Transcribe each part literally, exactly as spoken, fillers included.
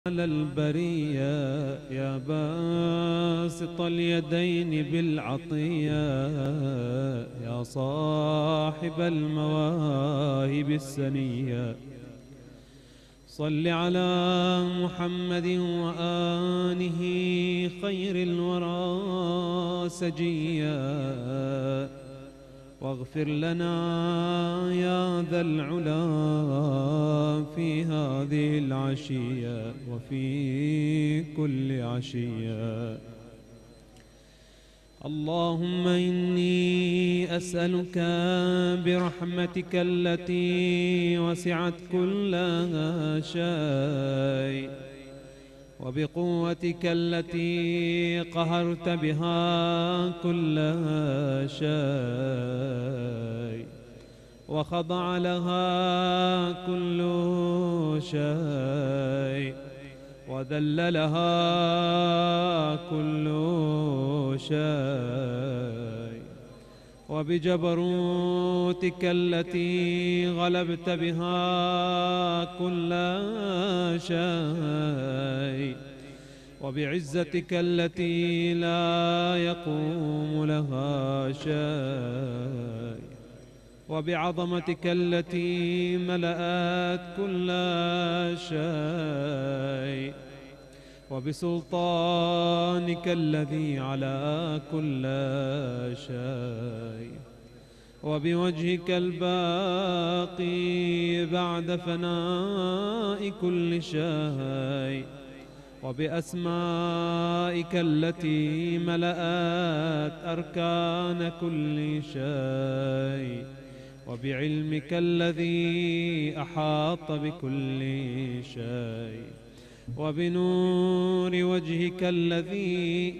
على البرية يا باسط اليدين بالعطية يا صاحب المواهب السنية صل على محمد وآله خير الورى سجيا واغفر لنا يا ذا العلا في هذه العشية وفي كل عشية. اللهم إني أسألك برحمتك التي وسعت كل شيء وبقوتك التي قهرت بها كل شيء وخضع لها كل شيء وذل لها كل شيء وبجبروتك التي غلبت بها كل شيء وبعزتك التي لا يقوم لها شيء وبعظمتك التي ملأت كل شيء وبسلطانك الذي على كل شيء وبوجهك الباقي بعد فناء كل شيء وبأسمائك التي ملأت أركان كل شيء وبعلمك الذي أحاط بكل شيء وبنور وجهك الذي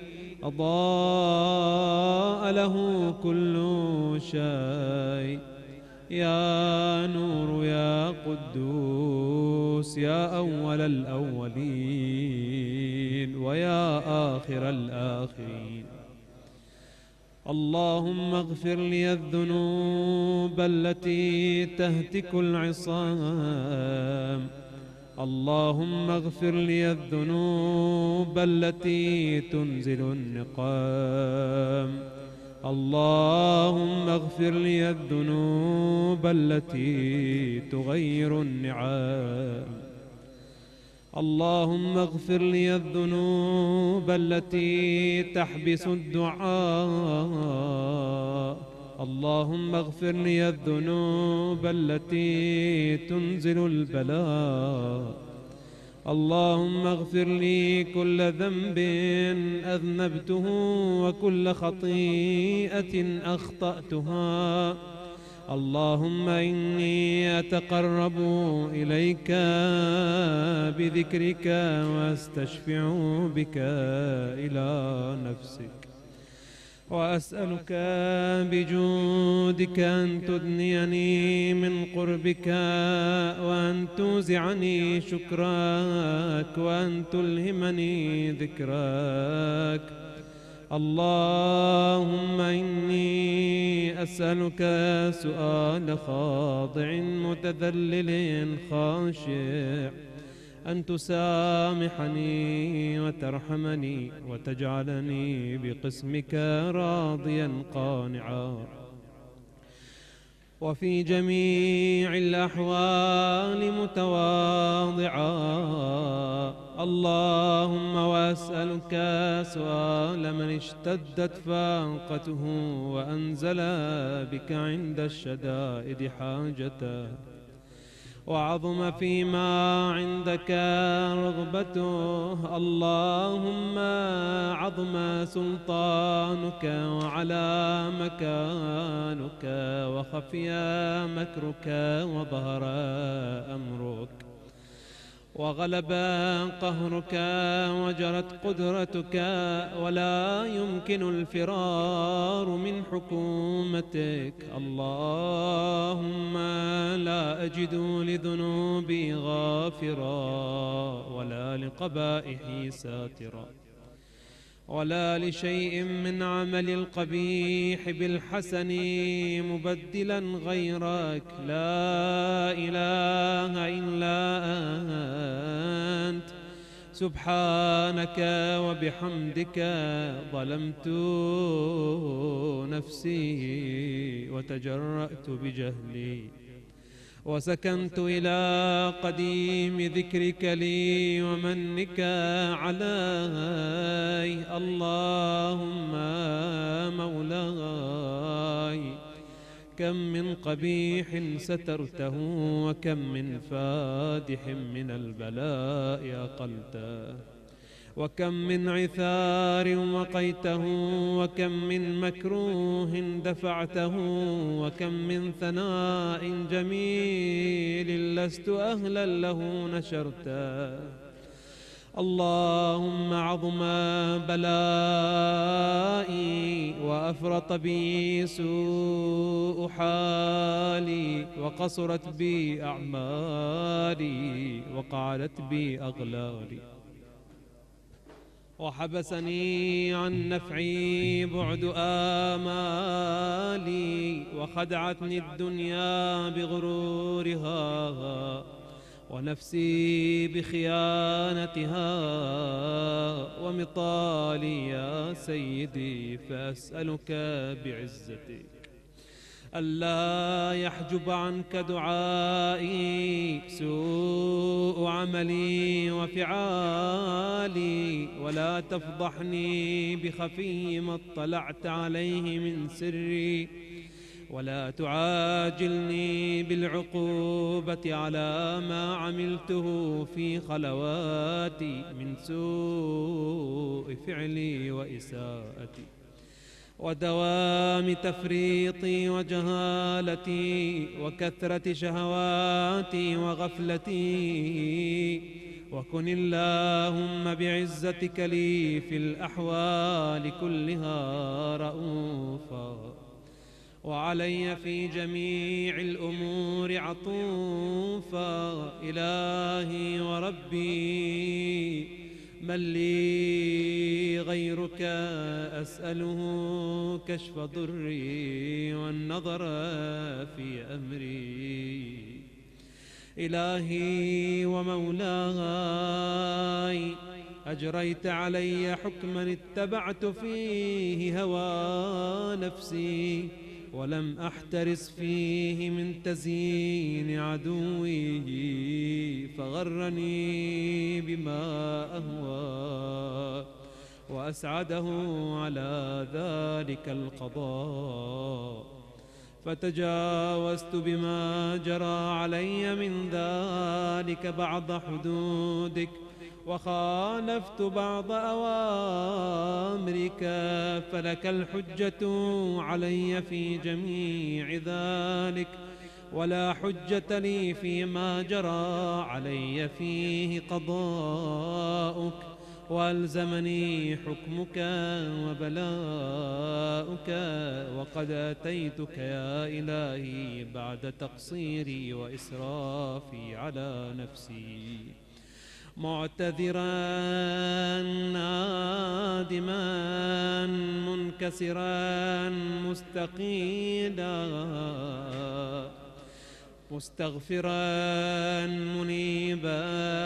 أضاء له كل شيء. يا نور يا قدوس يا أول الأولين ويا آخر الآخرين، اللهم اغفر لي الذنوب التي تهتك العصام، اللهم اغفر لي الذنوب التي تنزل النقام، اللهم اغفر لي الذنوب التي تغير النعام، اللهم اغفر لي الذنوب التي تحبس الدعاء، اللهم اغفر لي الذنوب التي تنزل البلاء، اللهم اغفر لي كل ذنب أذنبته وكل خطيئة أخطأتها، اللهم إني أتقرب إليك بذكرك واستشفع بك إلى نفسك، وأسألك بجودك أن تدنيني من قربك وأن توزعني شكرك وأن تلهمني ذكرك، اللهم إني أسألك سؤال خاضع متذلل خاشع أن تسامحني وترحمني وتجعلني بقسمك راضيا قانعا، وفي جميع الأحوال متواضعا، اللهم وأسألك سؤال من اشتدت فاقته وأنزل بك عند الشدائد حاجته وعظم فيما عندك رغبته، اللهم عظم سلطانك وعلى مكانك وخفي مكرك وظهر أمرك وغلب قهرك وجرت قدرتك ولا يمكن الفرار من حكومتك، اللهم لا أجد لذنوبي غافرا ولا لقبائحي ساترا ولا لشيء من عمل القبيح بالحسن مبدلا غيرك، لا إله إلا أنت سبحانك وبحمدك ظلمت نفسي وتجرأت بجهلي وسكنت إلى قديم ذكرك لي ومنك علي. اللهم مولاي كم من قبيح سترته وكم من فادح من البلاء أقلته وكم من عثار وقيته وكم من مكروه دفعته وكم من ثناء جميل لست أهلا له نشرته. اللهم عظم بلائي وأفرط بي سوء حالي وقصرت بي أعمالي وقعدت بي أغلالي وحبسني عن نفعي بعد آمالي وخدعتني الدنيا بغرورها ونفسي بخيانتها ومطالي يا سيدي فأسألك بعزتك ألا يحجب عنك دعائي سوء عملي وفعالي ولا تفضحني بخفي ما اطلعت عليه من سري ولا تعاجلني بالعقوبة على ما عملته في خلواتي من سوء فعلي وإساءتي ودوام تفريطي وجهالتي وكثرة شهواتي وغفلتي. وكن اللهم بعزتك لي في الأحوال كلها رؤوفا وعلي في جميع الأمور عطوفا. إلهي وربي من لي غيرك أسأله كشف ضري والنظر في أمري. إلهي ومولاي أجريت علي حكما اتبعت فيه هوى نفسي ولم أحترس فيه من تزيين عدوي فغرني بما أهوى وأسعده على ذلك القضاء فتجاوزت بما جرى علي من ذلك بعض حدودك وخالفت بعض أوامرك فلك الحجة علي في جميع ذلك ولا حجة لي فيما جرى علي فيه قضاؤك وألزمني حكمك وبلاؤك. وقد أتيتك يا إلهي بعد تقصيري وإسرافي على نفسي معتذرا نادما منكسرا مستقيلا مستغفرا منيبا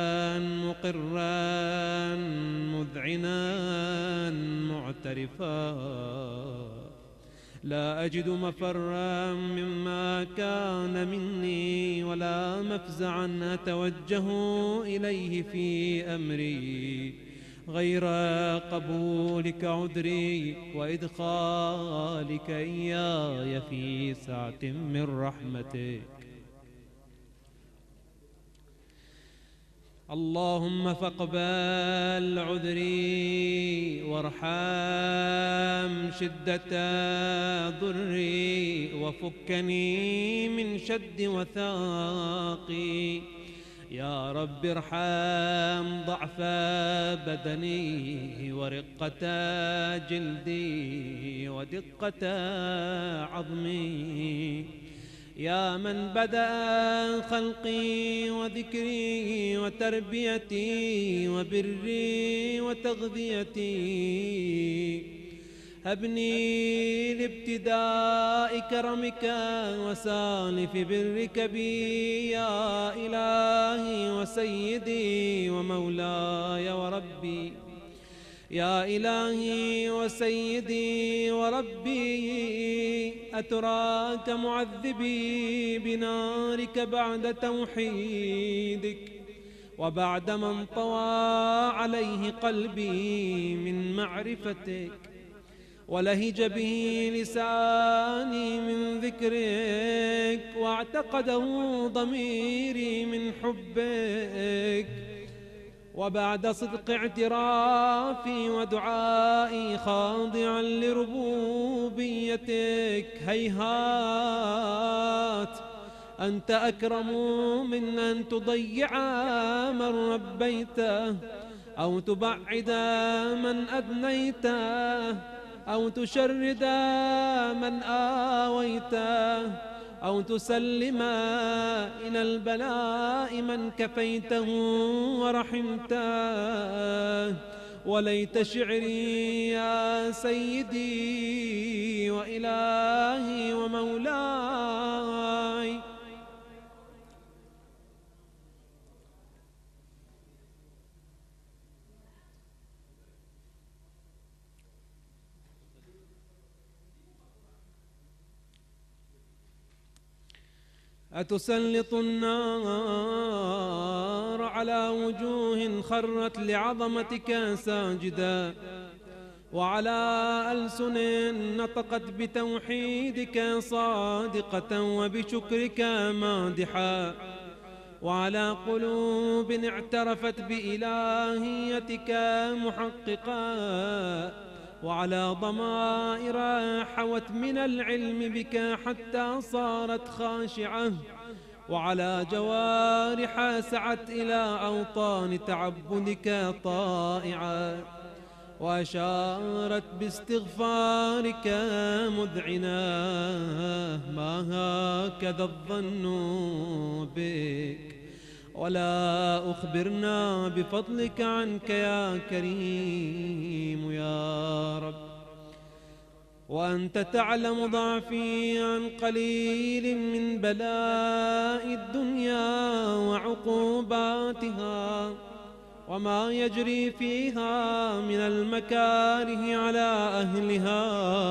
مقرا مذعنا معترفا لا أجد مفرا مما كان مني ولا مفزعا أتوجه إليه في أمري غير قبولك عذري وإدخالك إياي في سعة من رحمتك. اللهم فاقبل عذري وارحم شدة ضري وفكني من شد وثاقي. يا رب ارحم ضعف بدني ورقة جلدي ودقة عظمي. يا من بدأ خلقي وذكري وتربيتي وبري وتغذيتي هبني لابتداء كرمك وسالف برك بي يا إلهي وسيدي ومولاي وربي. يا إلهي وسيدي وربي، أتراك معذبي بنارك بعد توحيدك، وبعد ما انطوى عليه قلبي من معرفتك، ولهج به لساني من ذكرك، واعتقده ضميري من حبك، وبعد صدق اعترافي ودعائي خاضعا لربوبيتك، هيهات أنت أكرم من أن تضيع من ربيته، أو تبعد من أدنيته، أو تشرد من آويته، أو تسلم إلى البلاء من كفيته ورحمته. وليت شعري يا سيدي وإلهي ومولاي أتسلط النار على وجوه خرت لعظمتك ساجدا، وعلى ألسن نطقت بتوحيدك صادقة وبشكرك مادحا، وعلى قلوب اعترفت بإلهيتك محققا، وعلى ضمائر حوت من العلم بك حتى صارت خاشعة، وعلى جوارح سعت إلى أوطان تعبدك طائعة، وأشارت باستغفارك مذعنة. ما هكذا الظن بك، ولا أخبرنا بفضلك عنك يا كريم يا رب، وأنت تعلم ضعفي عن قليل من بلاء الدنيا وعقوباتها، وما يجري فيها من المكاره على أهلها،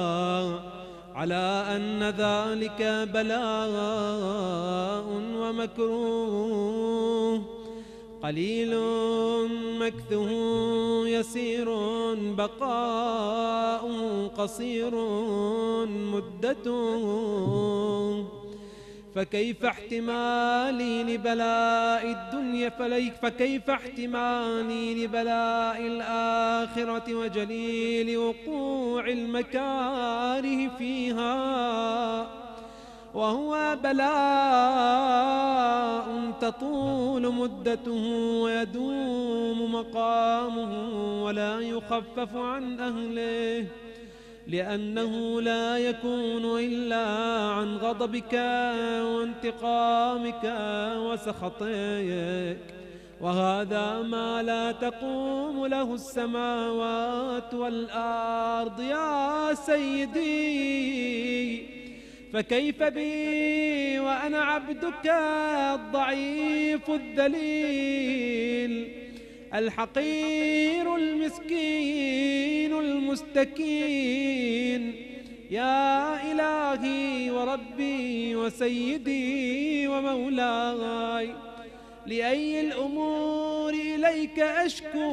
على أن ذلك بلاء ومكروه، قليل مكثه يسير، بقاء قصير مدته. فكيف احتمالي لبلاء الدنيا فكيف احتمالي لبلاء الآخرة وجليل وقوع المكاره فيها، وهو بلاء تطول مدته ويدوم مقامه ولا يخفف عن أهله، لأنه لا يكون إلا عن غضبك وانتقامك وسخطك، وهذا ما لا تقوم له السماوات والأرض يا سيدي. فكيف بي وأنا عبدك الضعيف الذليل الحقير المسكين المستكين، يا إلهي وربي وسيدي ومولاي، لأي الأمور إليك أشكو،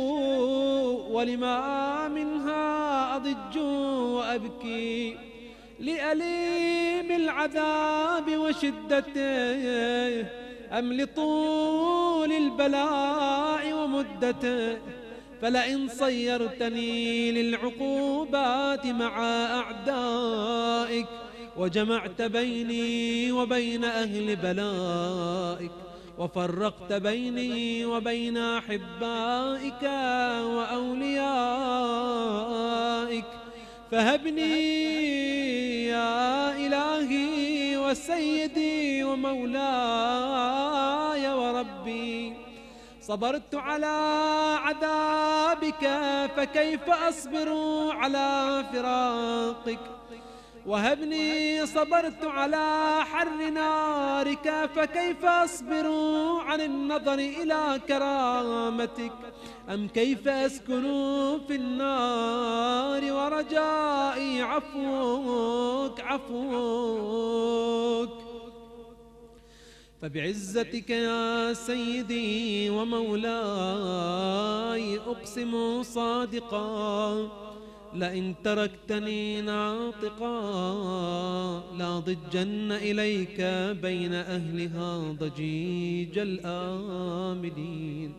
ولما منها أضج وأبكي، لأليم العذاب وشدته أم لطول البلاء ومدته؟ فلئن صيرتني للعقوبات مع أعدائك، وجمعت بيني وبين أهل بلائك، وفرقت بيني وبين أحبائك وأوليائك، فهبني يا إلهي وسيدي ومولاي وربي. صبرت على عذاب بك فكيف أصبر على فراقك؟ وهبني صبرت على حر نارك فكيف أصبر عن النظر إلى كرامتك؟ أم كيف أسكن في النار ورجائي عفوك عفوك؟ فبعزتك يا سيدي ومولاي أقسم صادقا لئن تركتني ناطقا لأضجن إليك بين أهلها ضجيج الآملين،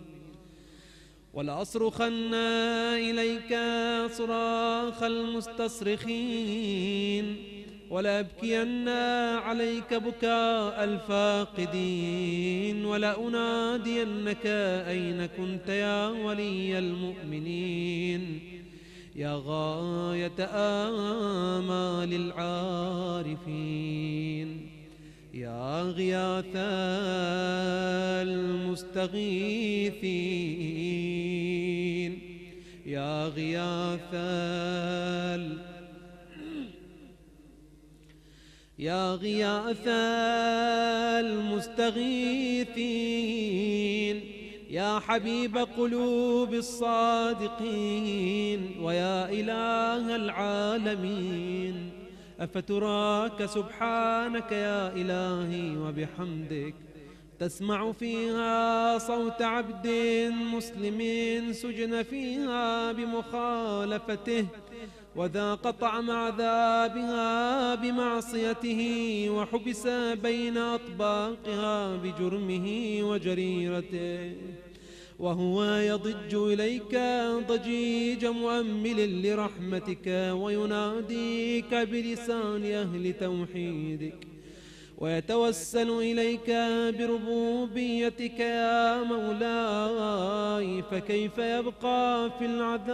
ولأصرخن إليك صراخ المستصرخين، ولأبكين عليك بكاء الفاقدين، ولأنادينك أين كنت يا ولي المؤمنين، يا غاية آمال العارفين، يا غياث المستغيثين، يا غياث يا غياث المستغيثين، يا حبيب قلوب الصادقين، ويا إله العالمين. أفتراك سبحانك يا إلهي وبحمدك تسمع فيها صوت عبد مسلم سجن فيها بمخالفته وذاق طعم عذابها بمعصيته وحبس بين أطباقها بجرمه وجريرته، وهو يضج إليك ضجيج مؤمل لرحمتك ويناديك بلسان أهل توحيدك ويتوسل إليك بربوبيتك يا مولاي، فكيف يبقى في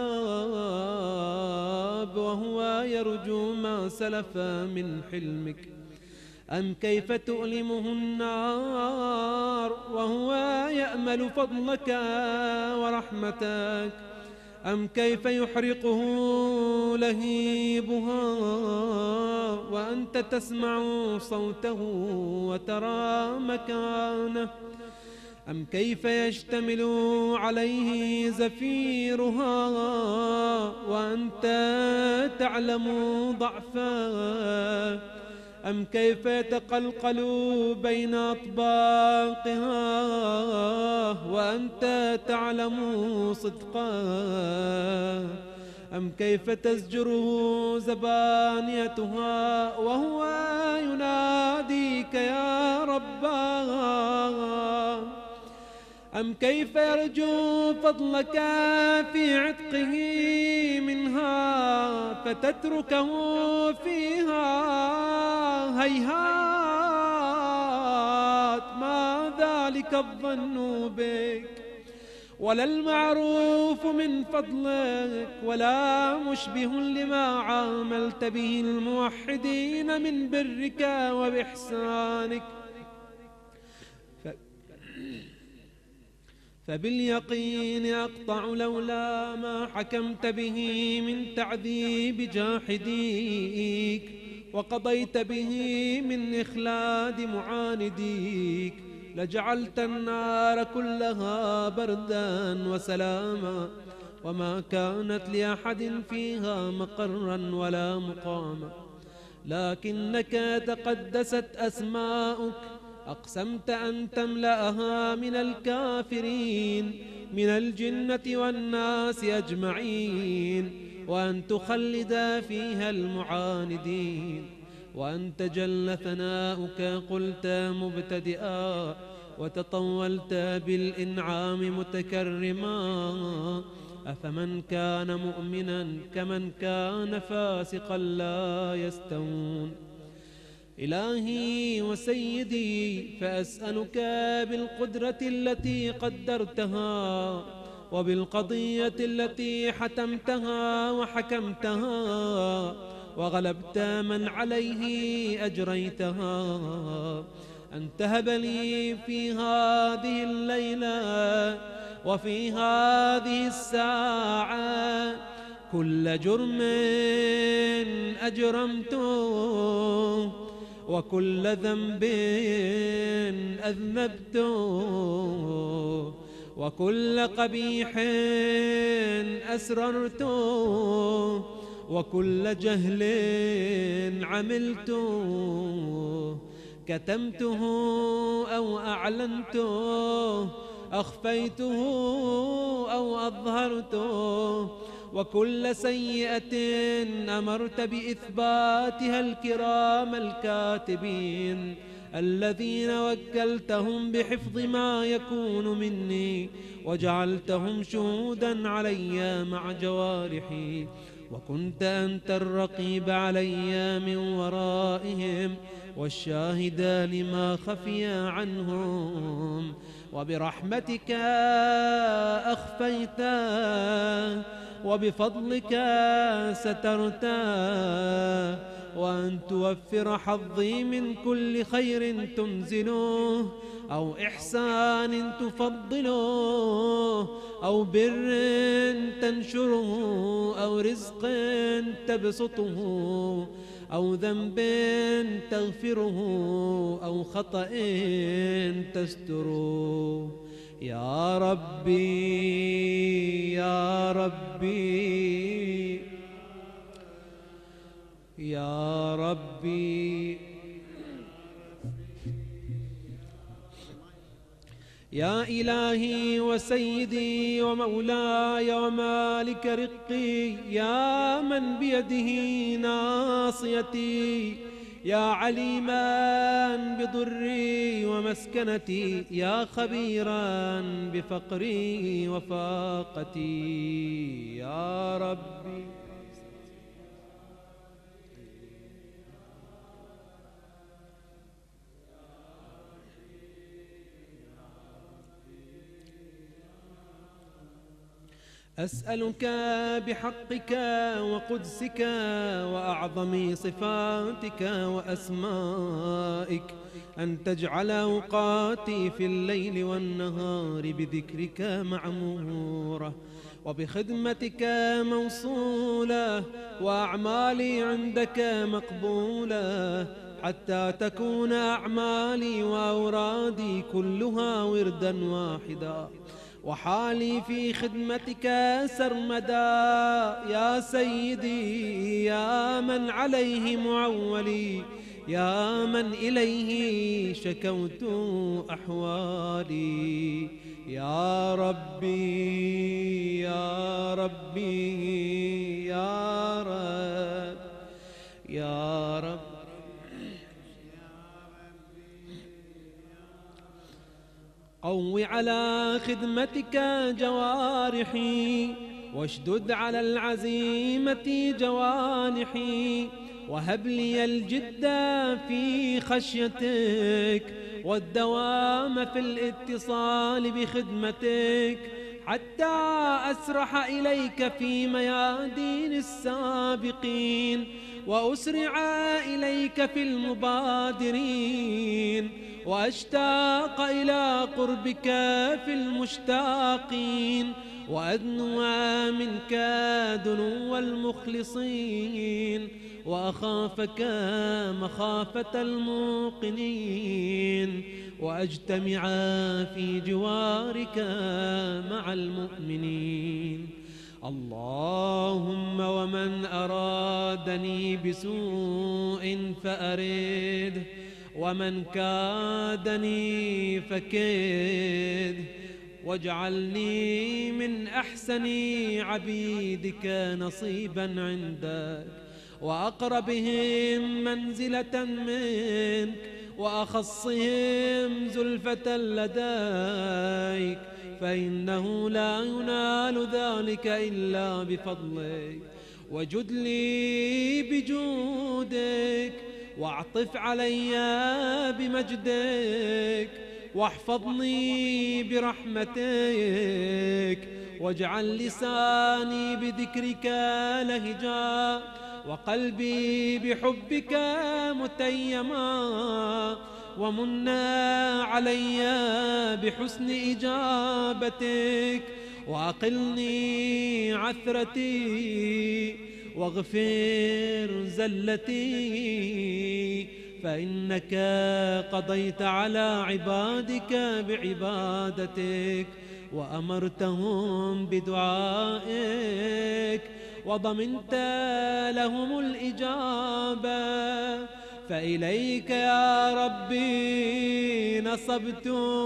العذاب وهو يرجو ما سلف من حلمك؟ أم كيف تؤلمه النار وهو يأمل فضلك ورحمتك؟ أم كيف يحرقه لهيبها وأنت تسمع صوته وترى مكانه؟ أم كيف يشتمل عليه زفيرها وأنت تعلم ضعفه؟ أم كيف يتقلقل بين أطباقها وأنت تعلم صدقه؟ أم كيف تزجره زبانيتها وهو يناديك يا رباه؟ أم كيف يرجو فضلك في عتقه منها فتتركه فيها؟ هيهات ما ذلك الظن بك ولا المعروف من فضلك ولا مشبه لما عاملت به الموحدين من برك وبإحسانك. فباليقين أقطع لولا ما حكمت به من تعذيب جاحديك وقضيت به من إخلاد معانديك لجعلت النار كلها بردا وسلاما وما كانت لأحد فيها مقرا ولا مقاما، لكنك تقدست أسماؤك أقسمت أن تملأها من الكافرين من الجنة والناس أجمعين، وأن تخلد فيها المعاندين، وأن تجل ثناؤك قلت مبتدئا وتطولت بالإنعام متكرما. أفمن كان مؤمنا كمن كان فاسقا لا يستوون. إلهي وسيدي فأسألك بالقدرة التي قدرتها وبالقضية التي حتمتها وحكمتها وغلبت من عليه أجريتها أن تهب لي في هذه الليلة وفي هذه الساعة كل جرم أجرمته وكل ذنب أذنبته وكل قبيح أسررته وكل جهل عملته كتمته أو أعلنته أخفيته أو أظهرته وكل سيئة أمرت بإثباتها الكرام الكاتبين الذين وكلتهم بحفظ ما يكون مني وجعلتهم شهودا علي مع جوارحي وكنت أنت الرقيب علي من ورائهم والشاهد لما خفي عنهم وبرحمتك أخفيت وبفضلك سترت وأن توفر حظي من كل خير تنزله أو إحسان تفضله أو بر تنشره أو رزق تبسطه أو ذنب تغفره أو خطأ تستره يا ربي يا ربي يا ربي يا إلهي وسيدي ومولاي ومالك رقي يا من بيده ناصيتي يا عليما بضري ومسكنتي يا خبيرا بفقري وفاقتي يا ربي أسألك بحقك وقدسك وأعظم صفاتك وأسمائك أن تجعل أوقاتي في الليل والنهار بذكرك معمورة وبخدمتك موصولة وأعمالي عندك مقبولة حتى تكون أعمالي وأورادي كلها وردا واحدا وحالي في خدمتك سرمدا يا سيدي يا من عليه معولي يا من إليه شكوت أحوالي يا ربي يا ربي يا رب يا رب قو على خدمتك جوارحي واشدد على العزيمة جوانحي وهب لي الجد في خشيتك والدوام في الاتصال بخدمتك حتى أسرح إليك في ميادين السابقين وأسرع إليك في المبادرين وأشتاق إلى قربك في المشتاقين وأدنو منك دنو المخلصين وأخافك مخافة الموقنين وأجتمع في جوارك مع المؤمنين اللهم ومن أرادني بسوء فأرده ومن كادني فكيد واجعلني من أحسن عبيدك نصيبا عندك وأقربهم منزلة منك وأخصهم زلفة لديك فإنه لا ينال ذلك إلا بفضلك وجد لي بجودك واعطف علي بمجدك واحفظني برحمتك واجعل لساني بذكرك لهجا وقلبي بحبك متيما ومن علي بحسن إجابتك، وأقلني عثرتي واغفر زلتي، فإنك قضيت على عبادك بعبادتك، وأمرتهم بدعائك، وضمنت لهم الإجابة. فإليك يا ربي نصبت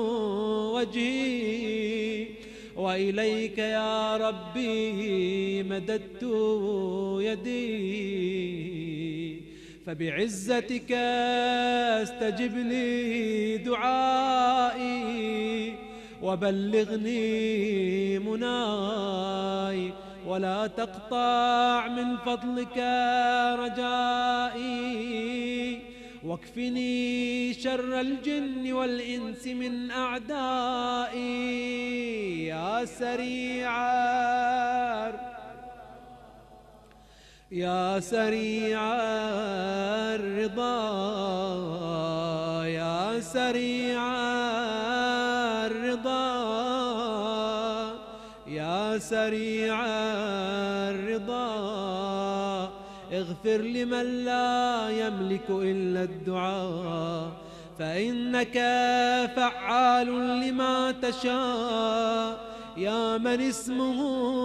وجهي، وإليك يا ربي مددت يدي، فبعزتك استجب لي دعائي، وبلغني مناي، ولا تقطع من فضلك رجائي، واكفني شر الجن والإنس من أعدائي. يا سريع يا سريع الرضا، يا سريع الرضا، يا سريع الرضا، اغفر لمن لا يملك إلا الدعاء، فإنك فعال لما تشاء. يا من اسمه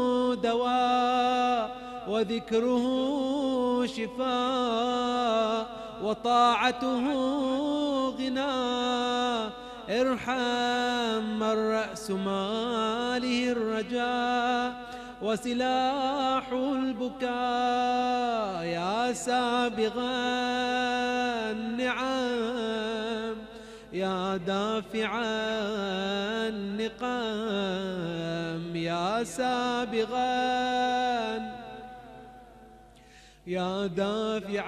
دواء وذكره شفاء وطاعته غنى، ارحم من رأس ماله الرجاء وسلاحه البكاء. يا سابغ النعم، يا دافع النقم، يا سابغ يا دافع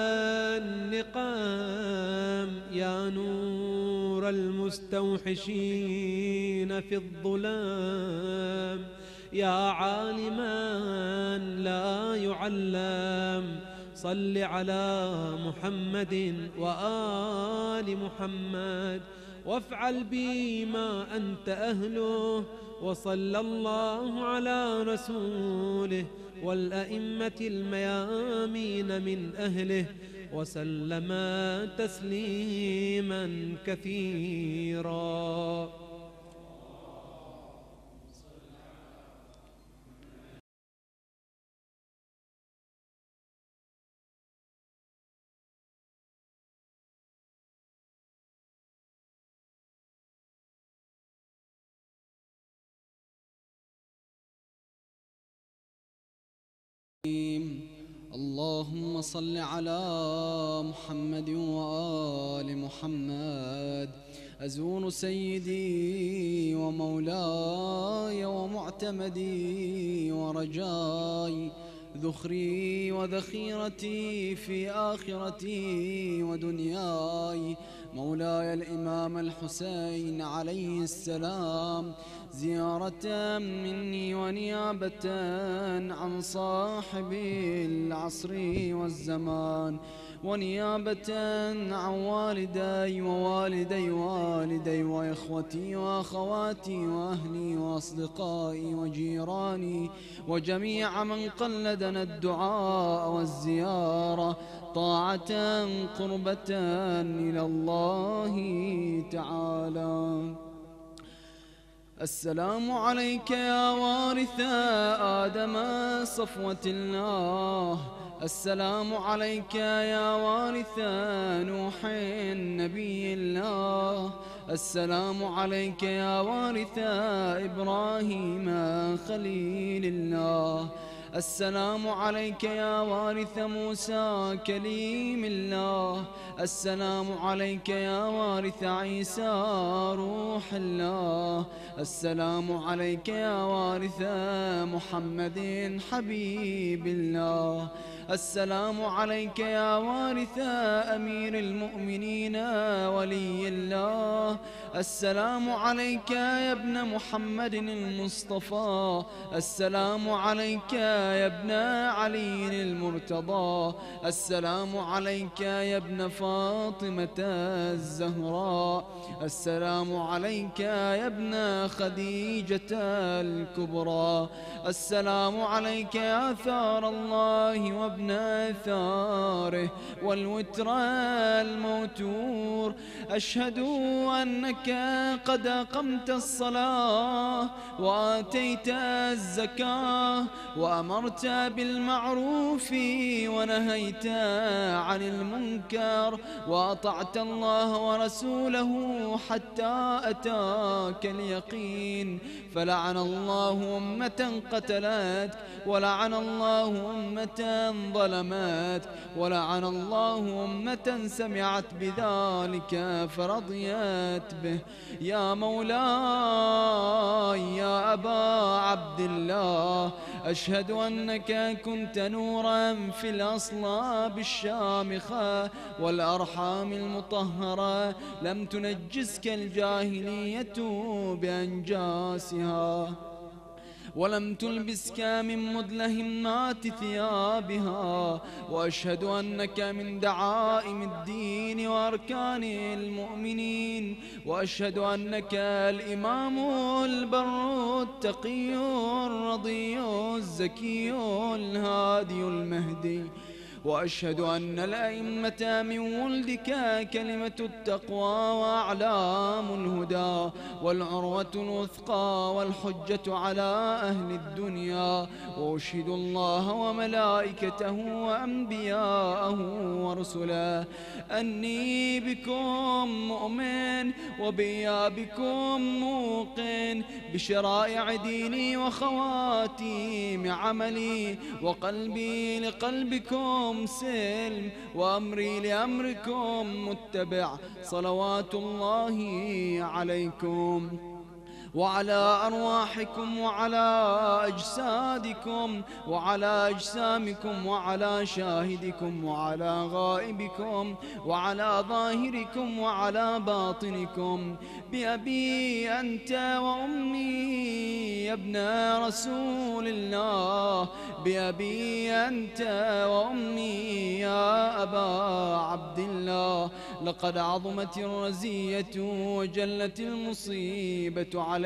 النقم، يا نور المستوحشين في الظلام، يا عالما لا يعلم، صل على محمد وآل محمد، وافعل بي ما أنت أهله، وصلى الله على رسوله والأئمة الميامين من أهله، وسلم تسليما كثيرا. اللهم صل على محمد وآل محمد. أزور سيدي ومولاي ومعتمدي ورجاي، ذخري وذخيرتي في آخرتي ودنياي، مولاي الإمام الحسين عليه السلام، زيارة مني ونيابة عن صاحب العصر والزمان، ونيابة عن والدي ووالدي والدي وإخوتي وأخواتي وأهلي وأصدقائي وجيراني وجميع من قلدنا الدعاء والزيارة، طاعة قربة إلى الله تعالى. السلام عليك يا وارث آدم صفوة الله، السلام عليك يا وارث نوح نبي الله، السلام عليك يا وارث إبراهيم خليل الله، السلام عليك يا وارث موسى كليم الله، السلام عليك يا وارث عيسى روح الله، السلام عليك يا وارث محمد حبيب الله، السلام عليك يا وارث أمير المؤمنين ولي الله، السلام عليك يا ابن محمد المصطفى، السلام عليك يا ابن علي المرتضى، السلام عليك يا ابن فاطمة الزهراء، السلام عليك يا ابن خديجة الكبرى، السلام عليك يا ثار الله وابن ثاره والوتر الموتور. أشهد أنك قد أقمت الصلاة وآتيت الزكاة وأمرت بالمعروف ونهيت عن المنكر وأطعت الله ورسوله حتى أتاك اليقين. فلعن الله أمة قتلتك، ولعن الله أمة ظلمتك، ولعن الله أمة سمعت بذلك فرضيت به. يا مولاي يا أبا عبد الله، أشهد أنك كنت نورا في الأصلاب الشامخة والأرحام المطهرة، لم تنجسك الجاهلية بأنجاسها، ولم تلبسك من مدلهمات ثيابها. وأشهد أنك من دعائم الدين وأركان المؤمنين. وأشهد أنك الإمام البر التقي الرضي الزكي الهادي المهدي. وأشهد أن الأئمة من ولدك كلمة التقوى وأعلام الهدى والعروة الوثقى والحجة على أهل الدنيا. وأشهد الله وملائكته وأنبياءه ورسله أني بكم مؤمن وبإيابكم موقن، بشرائع ديني وخواتيم عملي، وقلبي لقلبكم سلم، وأمري لأمركم متبع. صلوات الله عليكم وعلى أرواحكم وعلى أجسادكم وعلى أجسامكم وعلى شاهدكم وعلى غائبكم وعلى ظاهركم وعلى باطنكم. بأبي أنت وأمي يا ابن رسول الله، بأبي أنت وأمي يا أبا عبد الله. لقد عظمت الرزية وجلت المصيبة علينا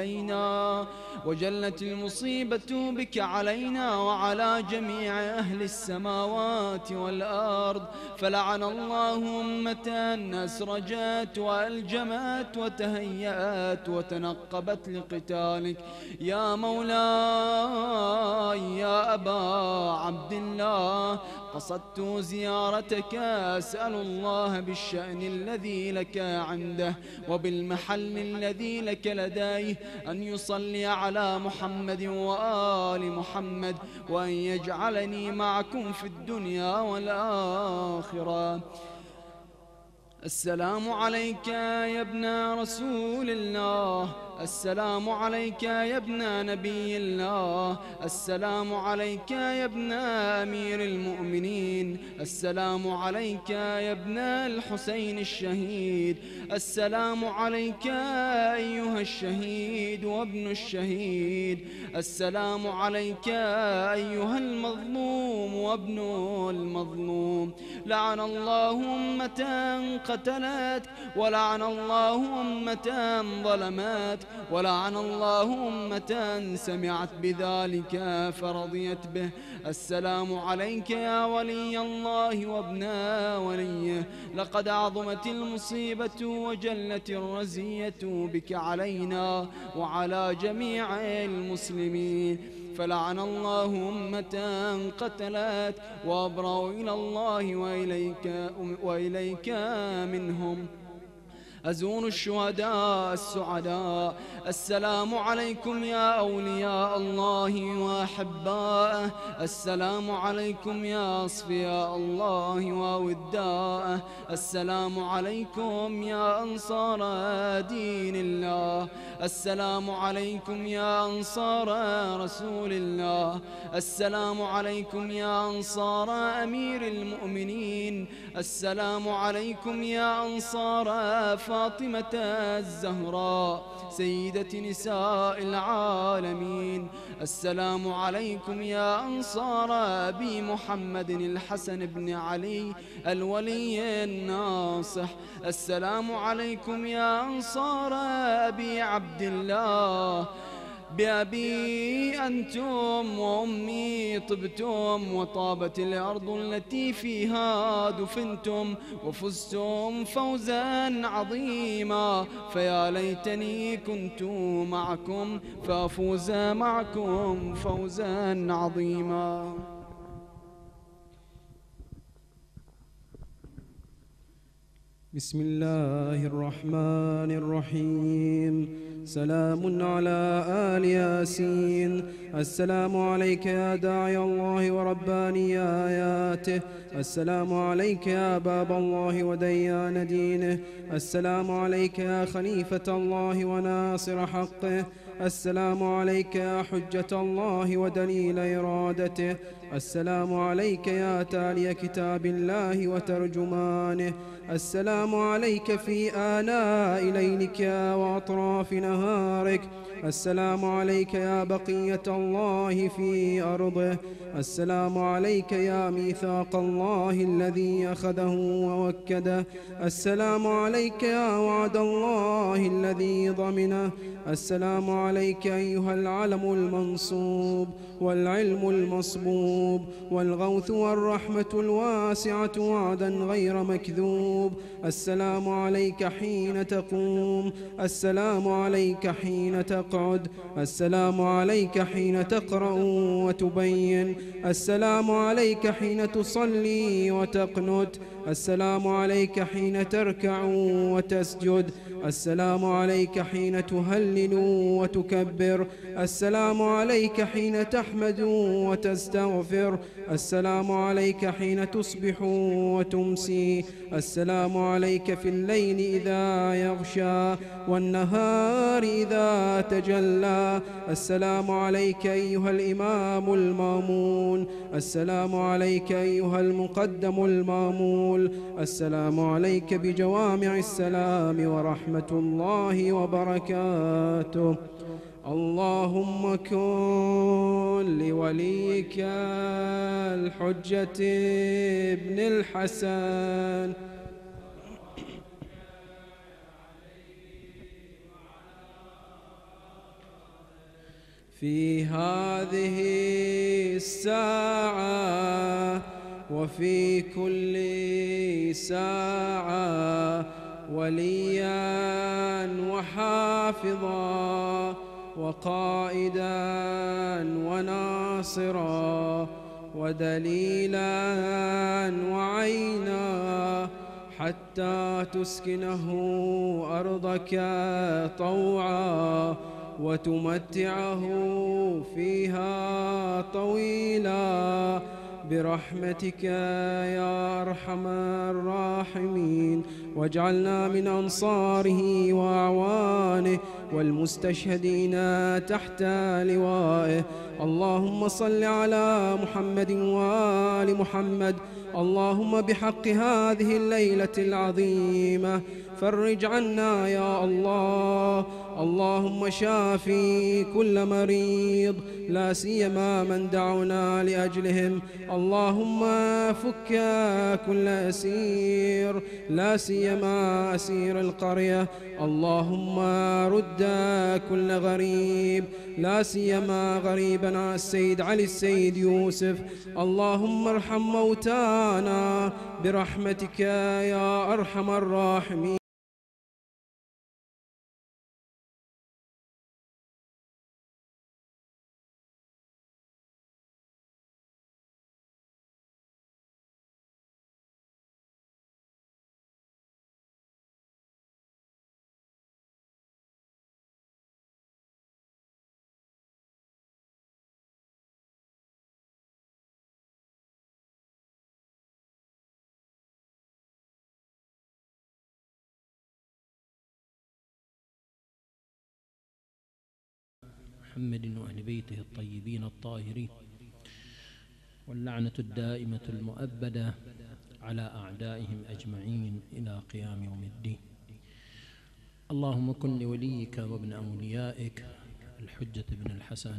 وجلت المصيبة بك علينا وعلى جميع أهل السماوات والأرض. فلعن الله أمة أسرجت وألجمت وتهيأت وتنقبت لقتالك. يا مولاي يا أبا عبد الله، قصدت زيارتك أسأل الله بالشأن الذي لك عنده وبالمحل الذي لك لديه أن يصلي على محمد وآل محمد، وأن يجعلني معكم في الدنيا والآخرة. السلام عليك يا ابن رسول الله، السلام عليك يا ابن نبي الله، السلام عليك يا ابن أمير المؤمنين، السلام عليك يا ابن الحسين الشهيد، السلام عليك أيها الشهيد وابن الشهيد، السلام عليك أيها المظلوم وابن المظلوم. لعن الله أمة قتلت، ولعن الله أمة ظلمت، ولعن الله أمة سمعت بذلك فرضيت به. السلام عليك يا ولي الله وابن وليه، لقد عظمت المصيبة وجلت الرزية بك علينا وعلى جميع المسلمين. فلعن الله أمة قتلت، وأبرأوا إلى الله وإليك, وإليك منهم. أزور الشهداء السعداء. السلام عليكم يا أولياء الله وأحباءه، السلام عليكم يا أصفياء الله ووداءه، السلام عليكم يا أنصار دين الله، السلام عليكم يا أنصار رسول الله، السلام عليكم يا أنصار أمير المؤمنين، السلام عليكم يا أنصار فاطمة الزهراء سيدة نساء العالمين. السلام عليكم يا أنصار أبي محمد الحسن بن علي الولي الناصح. السلام عليكم يا أنصار أبي عبد الله، بأبي أنتم وأمي طبتم وطابت الأرض التي فيها دفنتم وفزتم فوزا عظيما، فيا ليتني كنت معكم فأفوز معكم فوزا عظيما. بسم الله الرحمن الرحيم. سلام على آل ياسين. السلام عليك يا داعي الله ورباني آياته. السلام عليك يا باب الله وديان دينه. السلام عليك يا خليفة الله وناصر حقه. السلام عليك يا حجة الله ودليل إرادته. السلام عليك يا تالي كتاب الله وترجمانه. السلام عليك في آناء ليلك وأطراف نهارك. السلام عليك يا بقية الله في أرضه. السلام عليك يا ميثاق الله الذي أخذه ووكده. السلام عليك يا وعد الله الذي ضمنه. السلام عليك أيها العلم المنصوب والعلم المصبوب والغوث والرحمة الواسعة وعدا غير مكذوب. السلام عليك حين تقوم. السلام عليك حين تقعد. السلام عليك حين تقرأ وتبين. السلام عليك حين تصلي وتقنت. السلام عليك حين تركع وتسجد. السلام عليك حين تهلل وتكبر. السلام عليك حين تحمد وتستغفر. السلام عليك حين تصبح وتمسي. السلام عليك في الليل إذا يغشى والنهار إذا تجلى. السلام عليك أيها الإمام المامون. السلام عليك أيها المقدم المامول. السلام عليك بجوامع السلام ورحمة الله وبركاته. اللهم كن لوليك الحجة ابن الحسن في هذه الساعة وفي كل ساعة وليا وحافظا وقائدا وناصرا ودليلا وعينا حتى تسكنه أرضك طوعا وتمتعه فيها طويلا برحمتك يا أرحم الراحمين. واجعلنا من أنصاره وأعوانه والمستشهدين تحت لوائه. اللهم صل على محمد وآل محمد. اللهم بحق هذه الليلة العظيمة فرج عنا يا الله. اللهم شافي كل مريض لا سيما من دعونا لأجلهم. اللهم فك كل أسير لا سيما أسير القرية. اللهم رد كل غريب لا سيما غريبنا السيد علي السيد يوسف. اللهم ارحم موتانا برحمتك يا أرحم الراحمين. محمد وأهل بيته الطيبين الطاهرين، واللعنة الدائمة المؤبدة على أعدائهم أجمعين إلى قيام يوم الدين. اللهم كن لوليك وابن أوليائك الحجة بن الحسن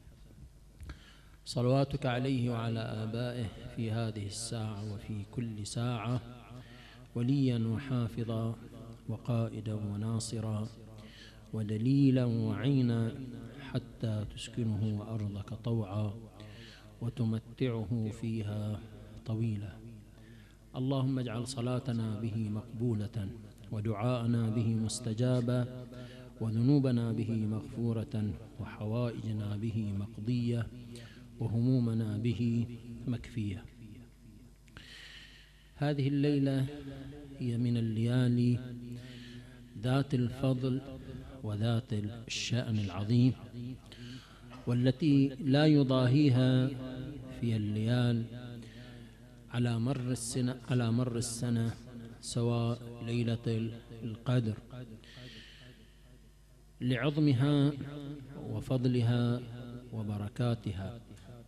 صلواتك عليه وعلى آبائه في هذه الساعة وفي كل ساعة وليا وحافظا وقائدا وناصرا ودليلا وعينا حتى تسكنه أرضك طوعا وتمتعه فيها طويلا. اللهم اجعل صلاتنا به مقبولة ودعاءنا به مستجابا وذنوبنا به مغفورة وحوائجنا به مقضية وهمومنا به مكفية. هذه الليلة هي من الليالي ذات الفضل وذات الشأن العظيم، والتي لا يضاهيها في الليال على مر السنة على مر السنة سواء ليلة القدر، لعظمها وفضلها وبركاتها،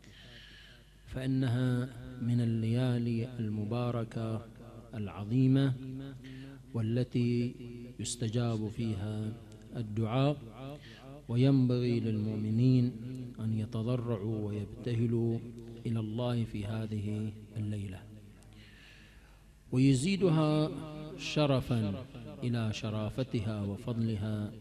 فإنها من الليالي المباركة العظيمة والتي يستجاب فيها الدعاء، وينبغي للمؤمنين أن يتضرعوا ويبتهلوا إلى الله في هذه الليلة. ويزيدها شرفا إلى شرافتها وفضلها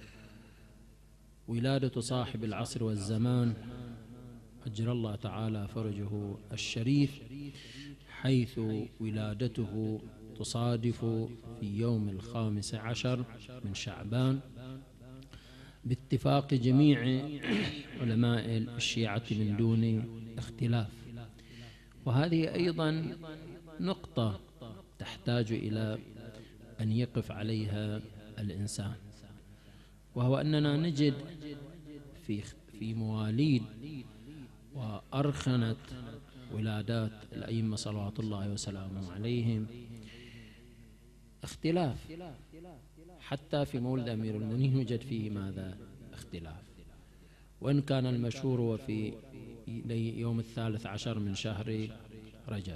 ولادة صاحب العصر والزمان أجر الله تعالى فرجه الشريف، حيث ولادته تصادف في يوم الخامس عشر من شعبان باتفاق جميع علماء الشيعة من دون اختلاف. وهذه أيضا نقطة تحتاج إلى أن يقف عليها الإنسان، وهو أننا نجد في في مواليد وأرخنة ولادات الأئمة صلوات الله وسلامه عليهم اختلاف، حتى في مولد أمير المؤمنين يوجد فيه ماذا؟ اختلاف. وإن كان المشهور وفي يوم الثالث عشر من شهر رجب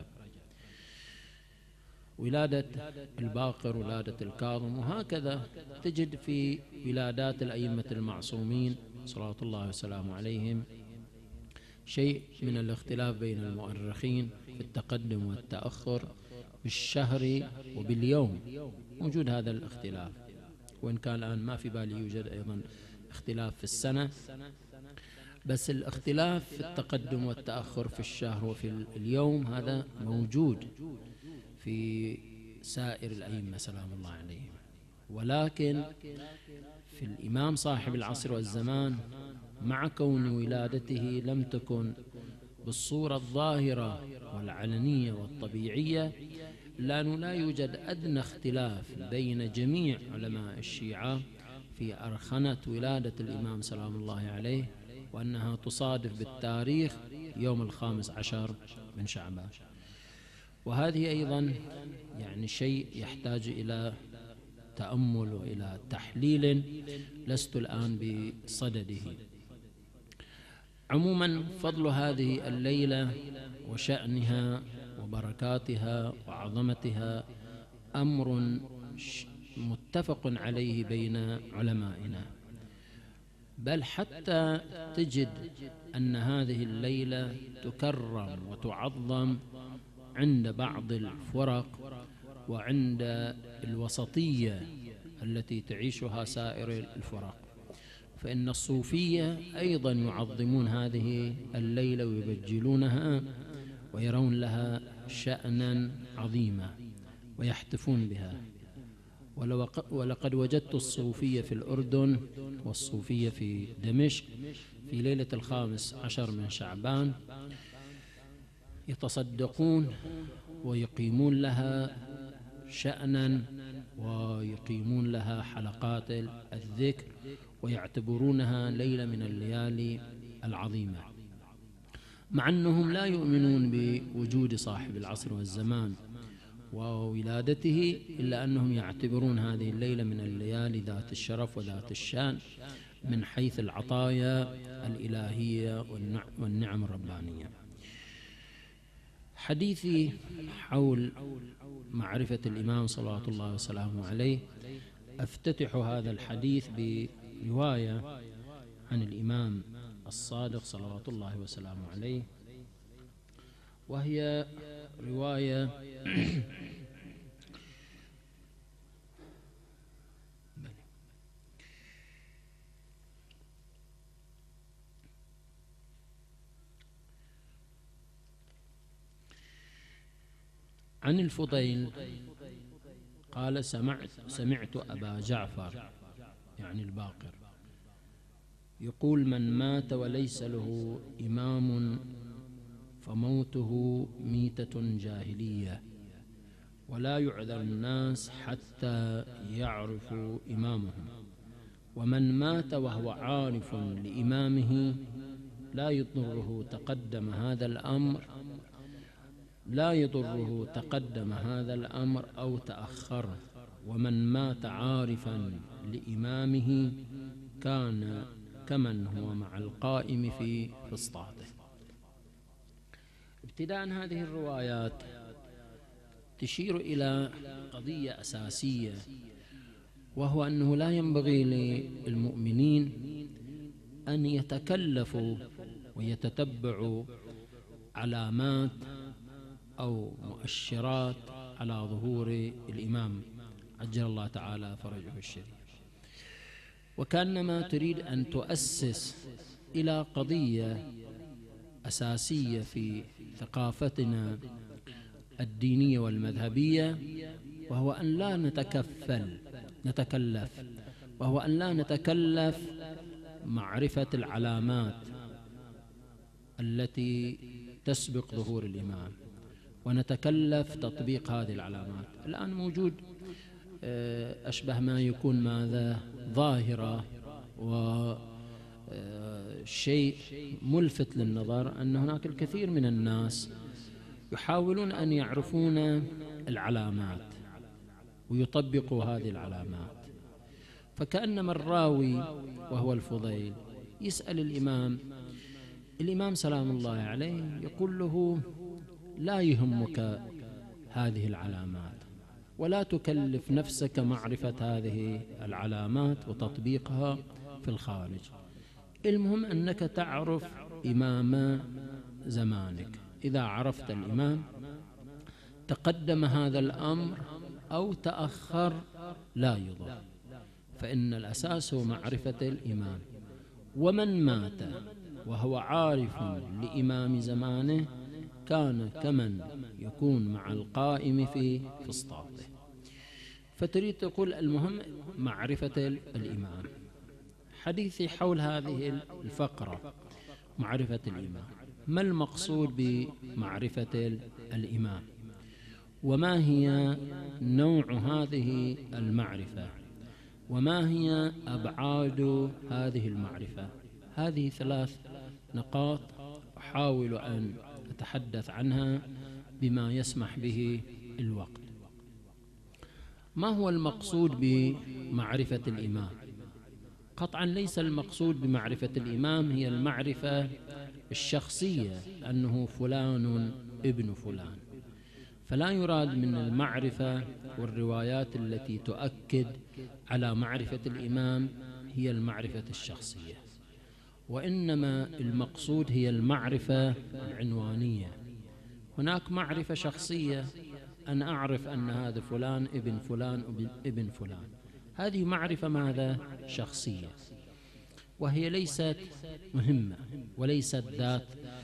ولادة الباقر، ولادة الكاظم، وهكذا تجد في ولادات الأئمة المعصومين صلوات الله وسلامه عليهم شيء من الاختلاف بين المؤرخين في التقدم والتأخر بالشهر وباليوم، موجود هذا الاختلاف. وإن كان الآن ما في بالي يوجد أيضا اختلاف في السنة، بس الاختلاف في التقدم والتأخر في الشهر وفي اليوم هذا موجود في سائر الأئمة سلام الله عليهم. ولكن في الإمام صاحب العصر والزمان مع كون ولادته لم تكن بالصورة الظاهرة والعلنية والطبيعية، لأنه لا يوجد أدنى اختلاف بين جميع علماء الشيعة في أرخنة ولادة الإمام سلام الله عليه، وأنها تصادف بالتاريخ يوم الخامس عشر من شعبان. وهذه أيضا يعني شيء يحتاج إلى تأمل وإلى تحليل لست الآن بصدده. عموما فضل هذه الليلة وشأنها وبركاتها وعظمتها أمر متفق عليه بين علمائنا، بل حتى تجد أن هذه الليلة تكرم وتعظم عند بعض الفرق وعند الوسطية التي تعيشها سائر الفرق. فإن الصوفية أيضا يعظمون هذه الليلة ويبجلونها ويرون لها شأنا عظيما ويحتفون بها. ولقد وجدت الصوفية في الأردن والصوفية في دمشق في ليلة الخامس عشر من شعبان يتصدقون ويقيمون لها شأنا ويقيمون لها حلقات الذكر ويعتبرونها ليلة من الليالي العظيمة، مع أنهم لا يؤمنون بوجود صاحب العصر والزمان وولادته، إلا أنهم يعتبرون هذه الليلة من الليالي ذات الشرف وذات الشان من حيث العطايا الإلهية والنعم الربانية. حديثي حول معرفة الإمام صلوات الله وسلامه عليه أفتتح هذا الحديث برواية عن الإمام الصادق صلوات الله وسلامه عليه، وهي رواية عن الفضيل قال: سمعت سمعت أبا جعفر يعني الباقر يقول: من مات وليس له إمام فموته ميتة جاهلية، ولا يعذر الناس حتى يعرفوا إمامهم، ومن مات وهو عارف لإمامه لا يضره تقدم هذا الأمر لا يضره تقدم هذا الأمر أو تأخر، ومن مات عارفا لإمامه كان كمن هو مع القائم في فسطاطه. ابتداء هذه الروايات تشير إلى قضية أساسية، وهو أنه لا ينبغي للمؤمنين أن يتكلفوا ويتتبعوا علامات أو مؤشرات على ظهور الإمام عجل الله تعالى فرجه الشريف، وكأنما تريد أن تؤسس إلى قضية أساسية في ثقافتنا الدينية والمذهبية، وهو أن لا نتكفل نتكلف وهو أن لا نتكلف معرفة العلامات التي تسبق ظهور الإمام، ونتكلف تطبيق هذه العلامات. الآن موجود أشبه ما يكون ماذا ظاهرة وشيء ملفت للنظر، أن هناك الكثير من الناس يحاولون أن يعرفون العلامات ويطبقوا هذه العلامات، فكأنما الراوي وهو الفضيل يسأل الإمام الإمام سلام الله عليه يقول له: لا يهمك هذه العلامات، ولا تكلف نفسك معرفة هذه العلامات وتطبيقها في الخارج، المهم أنك تعرف إمام زمانك. إذا عرفت الإمام تقدم هذا الأمر أو تأخر لا يضر، فإن الأساس هو معرفة الإمام. ومن مات وهو عارف لإمام زمانه كان كمن يكون مع القائم في فسطاطه. فتريد تقول المهم معرفة الإمام. حديثي حول هذه الفقرة معرفة الإمام. ما المقصود بمعرفة الإمام؟ وما هي نوع هذه المعرفة؟ وما هي أبعاد هذه المعرفة؟ هذه ثلاث نقاط أحاول أن أتحدث عنها بما يسمح به الوقت. ما هو المقصود بمعرفة الإمام؟ قطعا ليس المقصود بمعرفة الإمام هي المعرفة الشخصية أنه فلان ابن فلان، فلا يراد من المعرفة والروايات التي تؤكد على معرفة الإمام هي المعرفة الشخصية، وإنما المقصود هي المعرفة العنوانية. هناك معرفة شخصية أن أعرف أن هذا فلان ابن فلان ابن فلان، هذه معرفة ماذا؟ شخصية، وهي ليست مهمة وليست ذات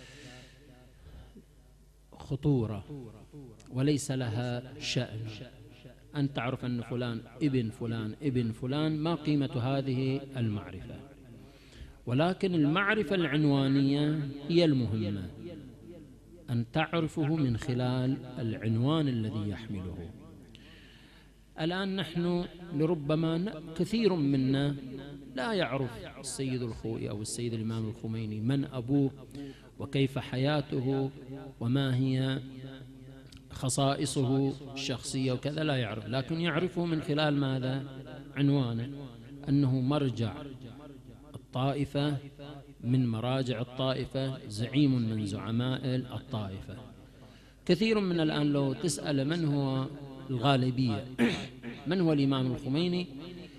خطورة وليس لها شأن. أن تعرف أن فلان ابن فلان ابن فلان ما قيمة هذه المعرفة، ولكن المعرفة العنوانية هي المهمة، أن تعرفه من خلال العنوان الذي يحمله. الآن نحن لربما كثير منا لا يعرف السيد الخوئي أو السيد الإمام الخميني من أبوه وكيف حياته وما هي خصائصه الشخصية وكذا، لا يعرف، لكن يعرفه من خلال ماذا؟ عنوانه، أنه مرجع الطائفة من مراجع الطائفة، زعيم من زعماء الطائفة. كثير من الآن لو تسأل من هو الغالبية من هو الإمام الخميني،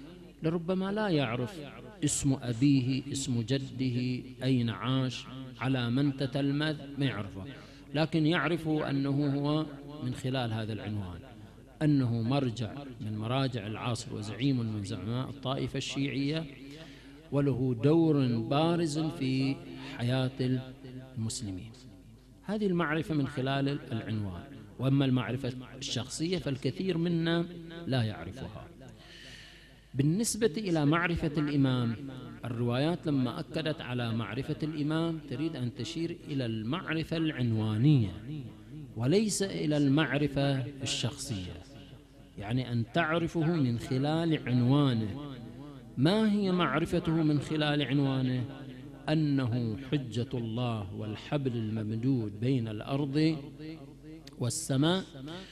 لربما لا يعرف اسم أبيه، اسم جده، أين عاش، على من تتلمذ، ما يعرفه، لكن يعرف أنه هو من خلال هذا العنوان، أنه مرجع من مراجع العصر وزعيم من زعماء الطائفة الشيعية، وله دور بارز في حياة المسلمين. هذه المعرفة من خلال العنوان. وأما المعرفة الشخصية فالكثير منا لا يعرفها. بالنسبة إلى معرفة الإمام، الروايات لما أكدت على معرفة الإمام تريد أن تشير إلى المعرفة العنوانية وليس إلى المعرفة الشخصية، يعني أن تعرفه من خلال عنوانه. ما هي معرفته من خلال عنوانه؟ أنه حجة الله والحبل الممدود بين الأرض والسماء،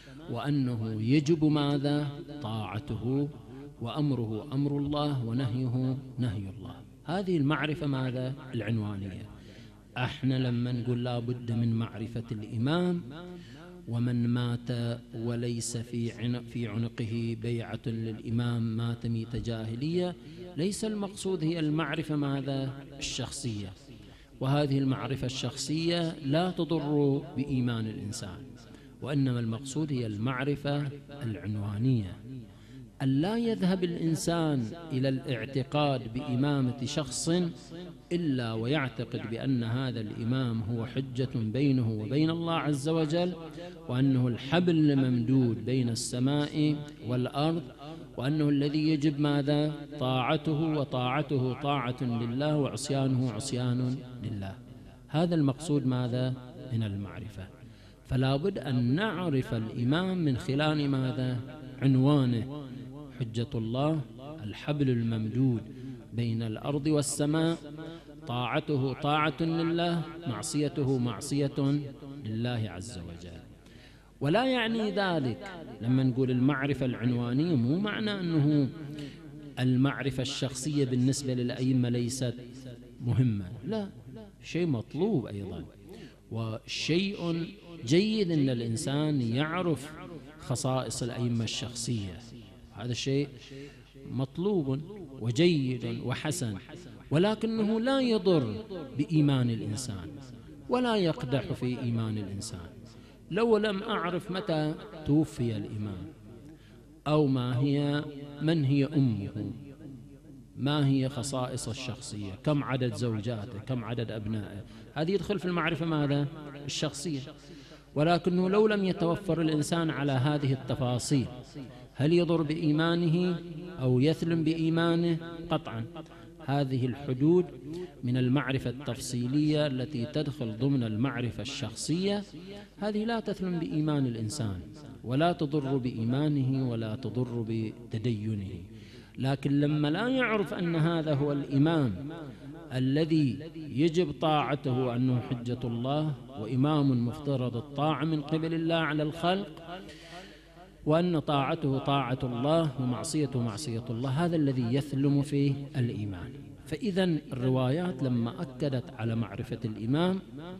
وأنه يجب ماذا؟ طاعته، وأمره أمر الله، ونهيه نهي الله. هذه المعرفة ماذا؟ العنوانية. احنا لما نقول لا بد من معرفة الإمام، ومن مات وليس في في عنقه بيعة للإمام مات ميت جاهلية، ليس المقصود هي المعرفة ماذا؟ الشخصية. وهذه المعرفة الشخصية لا تضر بإيمان الإنسان، وإنما المقصود هي المعرفة العنوانية، أن لا يذهب الإنسان إلى الاعتقاد بإمامة شخص إلا ويعتقد بأن هذا الإمام هو حجة بينه وبين الله عز وجل، وأنه الحبل الممدود بين السماء والأرض، وأنه الذي يجب ماذا؟ طاعته، وطاعته طاعة لله، وعصيانه عصيان لله. هذا المقصود ماذا؟ من المعرفة. فلا بد أن نعرف الإمام من خلال ماذا؟ عنوانه: حجة الله، الحبل الممدود بين الأرض والسماء، طاعته طاعة لله، معصيته معصية لله عز وجل. ولا يعني ذلك لما نقول المعرفة العنوانية مو معنى أنه المعرفة الشخصية بالنسبة للأئمة ليست مهمة، لا، شيء مطلوب أيضا، وشيء جيد أن الإنسان يعرف خصائص الأئمة الشخصية. هذا شيء مطلوب وجيد وحسن، ولكنه لا يضر بإيمان الإنسان ولا يقدح في إيمان الإنسان. لو لم أعرف متى توفي الإمام، أو ما هي من هي أمه، ما هي خصائص الشخصية، كم عدد زوجاته، كم عدد أبنائه، هذه يدخل في المعرفة ماذا؟ الشخصية. ولكنه لو لم يتوفر الإنسان على هذه التفاصيل، هل يضر بإيمانه أو يثلم بإيمانه؟ قطعا. هذه الحدود من المعرفة التفصيلية التي تدخل ضمن المعرفة الشخصية، هذه لا تثلم بإيمان الإنسان ولا تضر بإيمانه ولا تضر بتدينه. لكن لما لا يعرف أن هذا هو الإمام الذي يجب طاعته، أنه حجة الله وإمام مفترض الطاعة من قبل الله على الخلق، وأن طاعته طاعة الله ومعصيته معصية الله، هذا الذي يثلم فيه الإيمان. فإذا الروايات لما أكدت على معرفة الإمام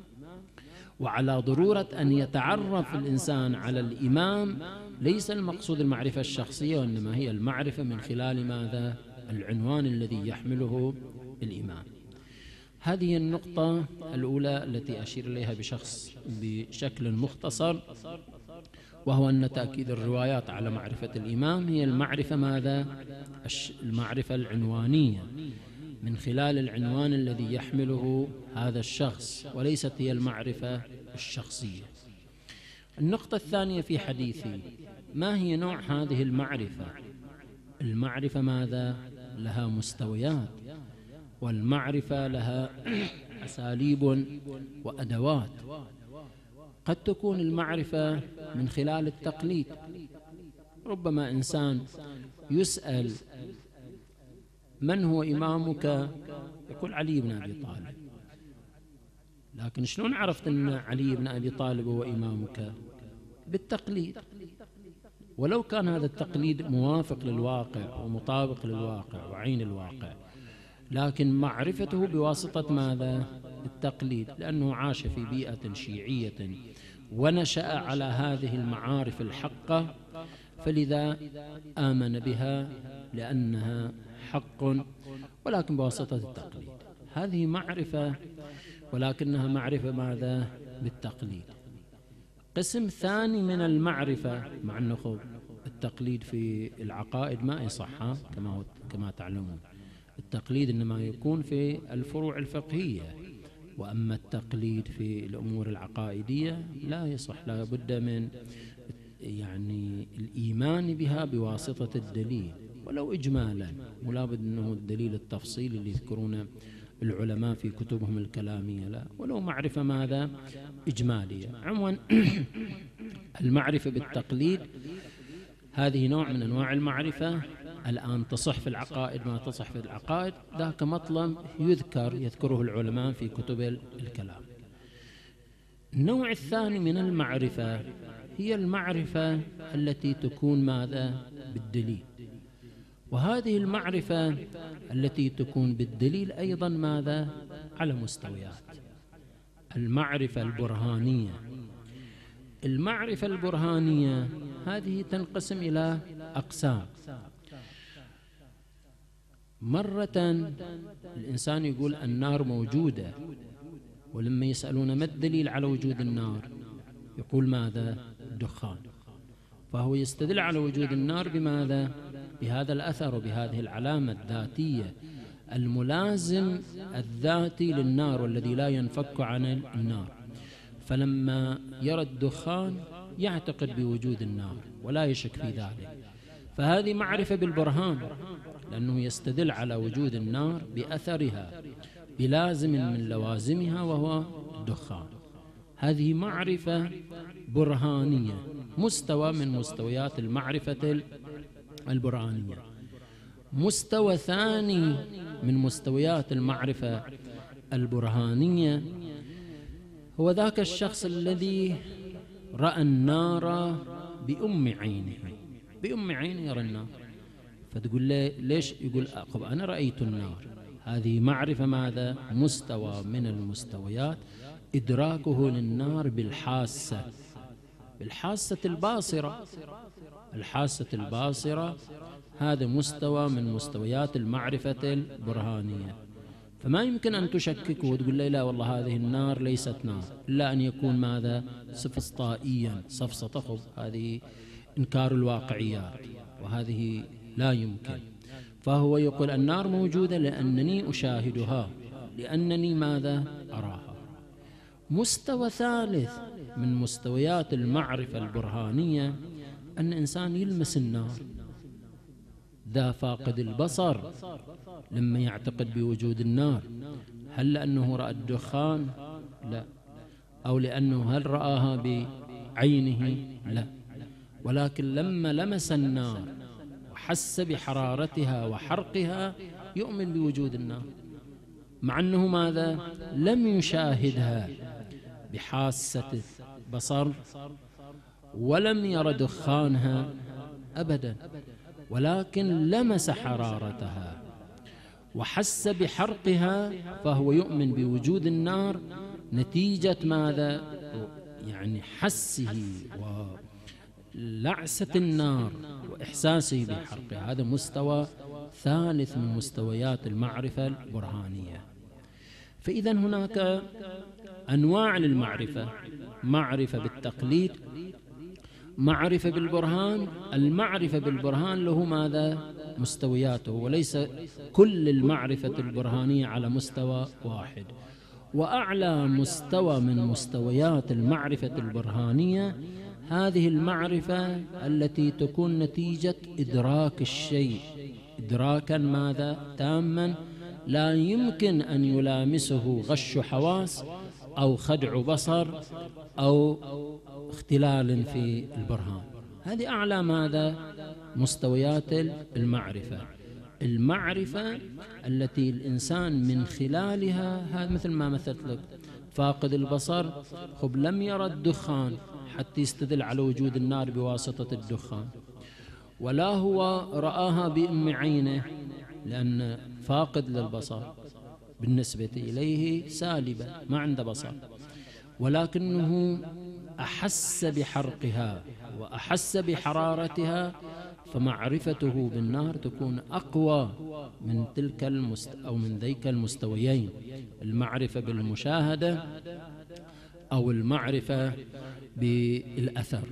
وعلى ضرورة أن يتعرف الإنسان على الإمام، ليس المقصود المعرفة الشخصية، وإنما هي المعرفة من خلال ماذا؟ العنوان الذي يحمله الإمام. هذه النقطة الأولى التي أشير إليها بشخص بشكل مختصر، وهو أن تأكيد الروايات على معرفة الإمام هي المعرفة ماذا؟ المعرفة العنوانية من خلال العنوان الذي يحمله هذا الشخص، وليست هي المعرفة الشخصية. النقطة الثانية في حديثي: ما هي نوع هذه المعرفة؟ المعرفة ماذا؟ لها مستويات، والمعرفة لها أساليب وأدوات. قد تكون المعرفة من خلال التقليد، ربما إنسان يسأل من هو إمامك؟ يقول علي بن أبي طالب. لكن شلون عرفت أن علي بن أبي طالب هو إمامك؟ بالتقليد، ولو كان هذا التقليد موافق للواقع ومطابق للواقع وعين الواقع، لكن معرفته بواسطة ماذا؟ التقليد، لأنه عاش في بيئة شيعية ونشأ على هذه المعارف الحقة، فلذا آمن بها لأنها حق ولكن بواسطة التقليد. هذه معرفة ولكنها معرفة ماذا؟ بالتقليد. قسم ثاني من المعرفة، مع أنه التقليد في العقائد ما يصح كما كما تعلمون، التقليد إنما يكون في الفروع الفقهية، وأما التقليد في الأمور العقائدية لا يصح، لا بد من يعني الإيمان بها بواسطة الدليل ولو إجمالا، ولا بد أنه الدليل التفصيلي اللي يذكرونه العلماء في كتبهم الكلامية، لا، ولو معرفة ماذا؟ إجمالية. عموما المعرفة بالتقليد هذه نوع من أنواع المعرفة. الآن تصح في العقائد ما تصح في العقائد، ذاك مطلب يذكر يذكره العلماء في كتب الكلام. النوع الثاني من المعرفة هي المعرفة التي تكون ماذا؟ بالدليل. وهذه المعرفة التي تكون بالدليل أيضا ماذا؟ على مستويات. المعرفة البرهانية. المعرفة البرهانية هذه تنقسم إلى أقسام. مرة الإنسان يقول النار موجودة، ولما يسألون ما الدليل على وجود النار يقول ماذا؟ الدخان. فهو يستدل على وجود النار بماذا؟ بهذا الأثر وبهذه العلامة الذاتية، الملازم الذاتي للنار والذي لا ينفك عن النار. فلما يرى الدخان يعتقد بوجود النار ولا يشك في ذلك، فهذه معرفة بالبرهان، لأنه يستدل على وجود النار بأثرها بلازم من لوازمها وهو الدخان. هذه معرفة برهانية، مستوى من مستويات المعرفة البرهانية. مستوى ثاني من مستويات المعرفة البرهانية هو ذاك الشخص الذي رأى النار بأم عينه، بأم عينه يرى النار، فتقول له ليش؟ يقول أنا رأيت النار. هذه معرفة ماذا؟ مستوى من المستويات، إدراكه للنار بالحاسة، بالحاسة الباصرة. الحاسة الباصرة هذا مستوى من مستويات المعرفة البرهانية. فما يمكن أن تشككه وتقول لي لا والله هذه النار ليست نار، إلا أن يكون ماذا؟ سفسطائيا، صفصة خب، هذه إنكار الواقعيات، وهذه لا يمكن. فهو يقول النار موجودة لأنني أشاهدها، لأنني ماذا؟ أراها. مستوى ثالث من مستويات المعرفة البرهانية أن إنسان يلمس النار. ذا فاقد البصر لما يعتقد بوجود النار، هل لأنه رأى الدخان؟ لا. أو لأنه هل رآها بعينه؟ لا. ولكن لما لمس النار وحس بحرارتها وحرقها يؤمن بوجود النار، مع أنه ماذا؟ لم يشاهدها بحاسة بصر ولم ير دخانها أبدا، ولكن لمس حرارتها وحس بحرقها، فهو يؤمن بوجود النار نتيجة ماذا؟ يعني حسه ولعسة النار وإحساسه بحرقها. هذا مستوى ثالث من مستويات المعرفة البرهانية. فإذا هناك أنواع للمعرفة: معرفة بالتقليد، معرفة بالبرهان. المعرفة بالبرهان له ماذا؟ مستوياته، وليس كل المعرفة البرهانية على مستوى واحد. وأعلى مستوى من مستويات المعرفة البرهانية هذه المعرفة التي تكون نتيجة إدراك الشيء إدراكا ماذا؟ تاما، لا يمكن أن يلامسه غش حواس أو خدع بصر أو اختلال في البرهان. هذه أعلى ماذا؟ مستويات المعرفة. المعرفة التي الإنسان من خلالها، هذا مثل ما مثلت لك، فاقد البصر خب لم يرى الدخان حتى يستدل على وجود النار بواسطة الدخان، ولا هو رآها بأم عينه لأن فاقد للبصر بالنسبة إليه سالبة ما عنده بصر، ولكنه أحس بحرقها وأحس بحرارتها فمعرفته بالنار تكون أقوى من تلك المست أو من ذيك المستويين، المعرفة بالمشاهدة أو المعرفة بالأثر.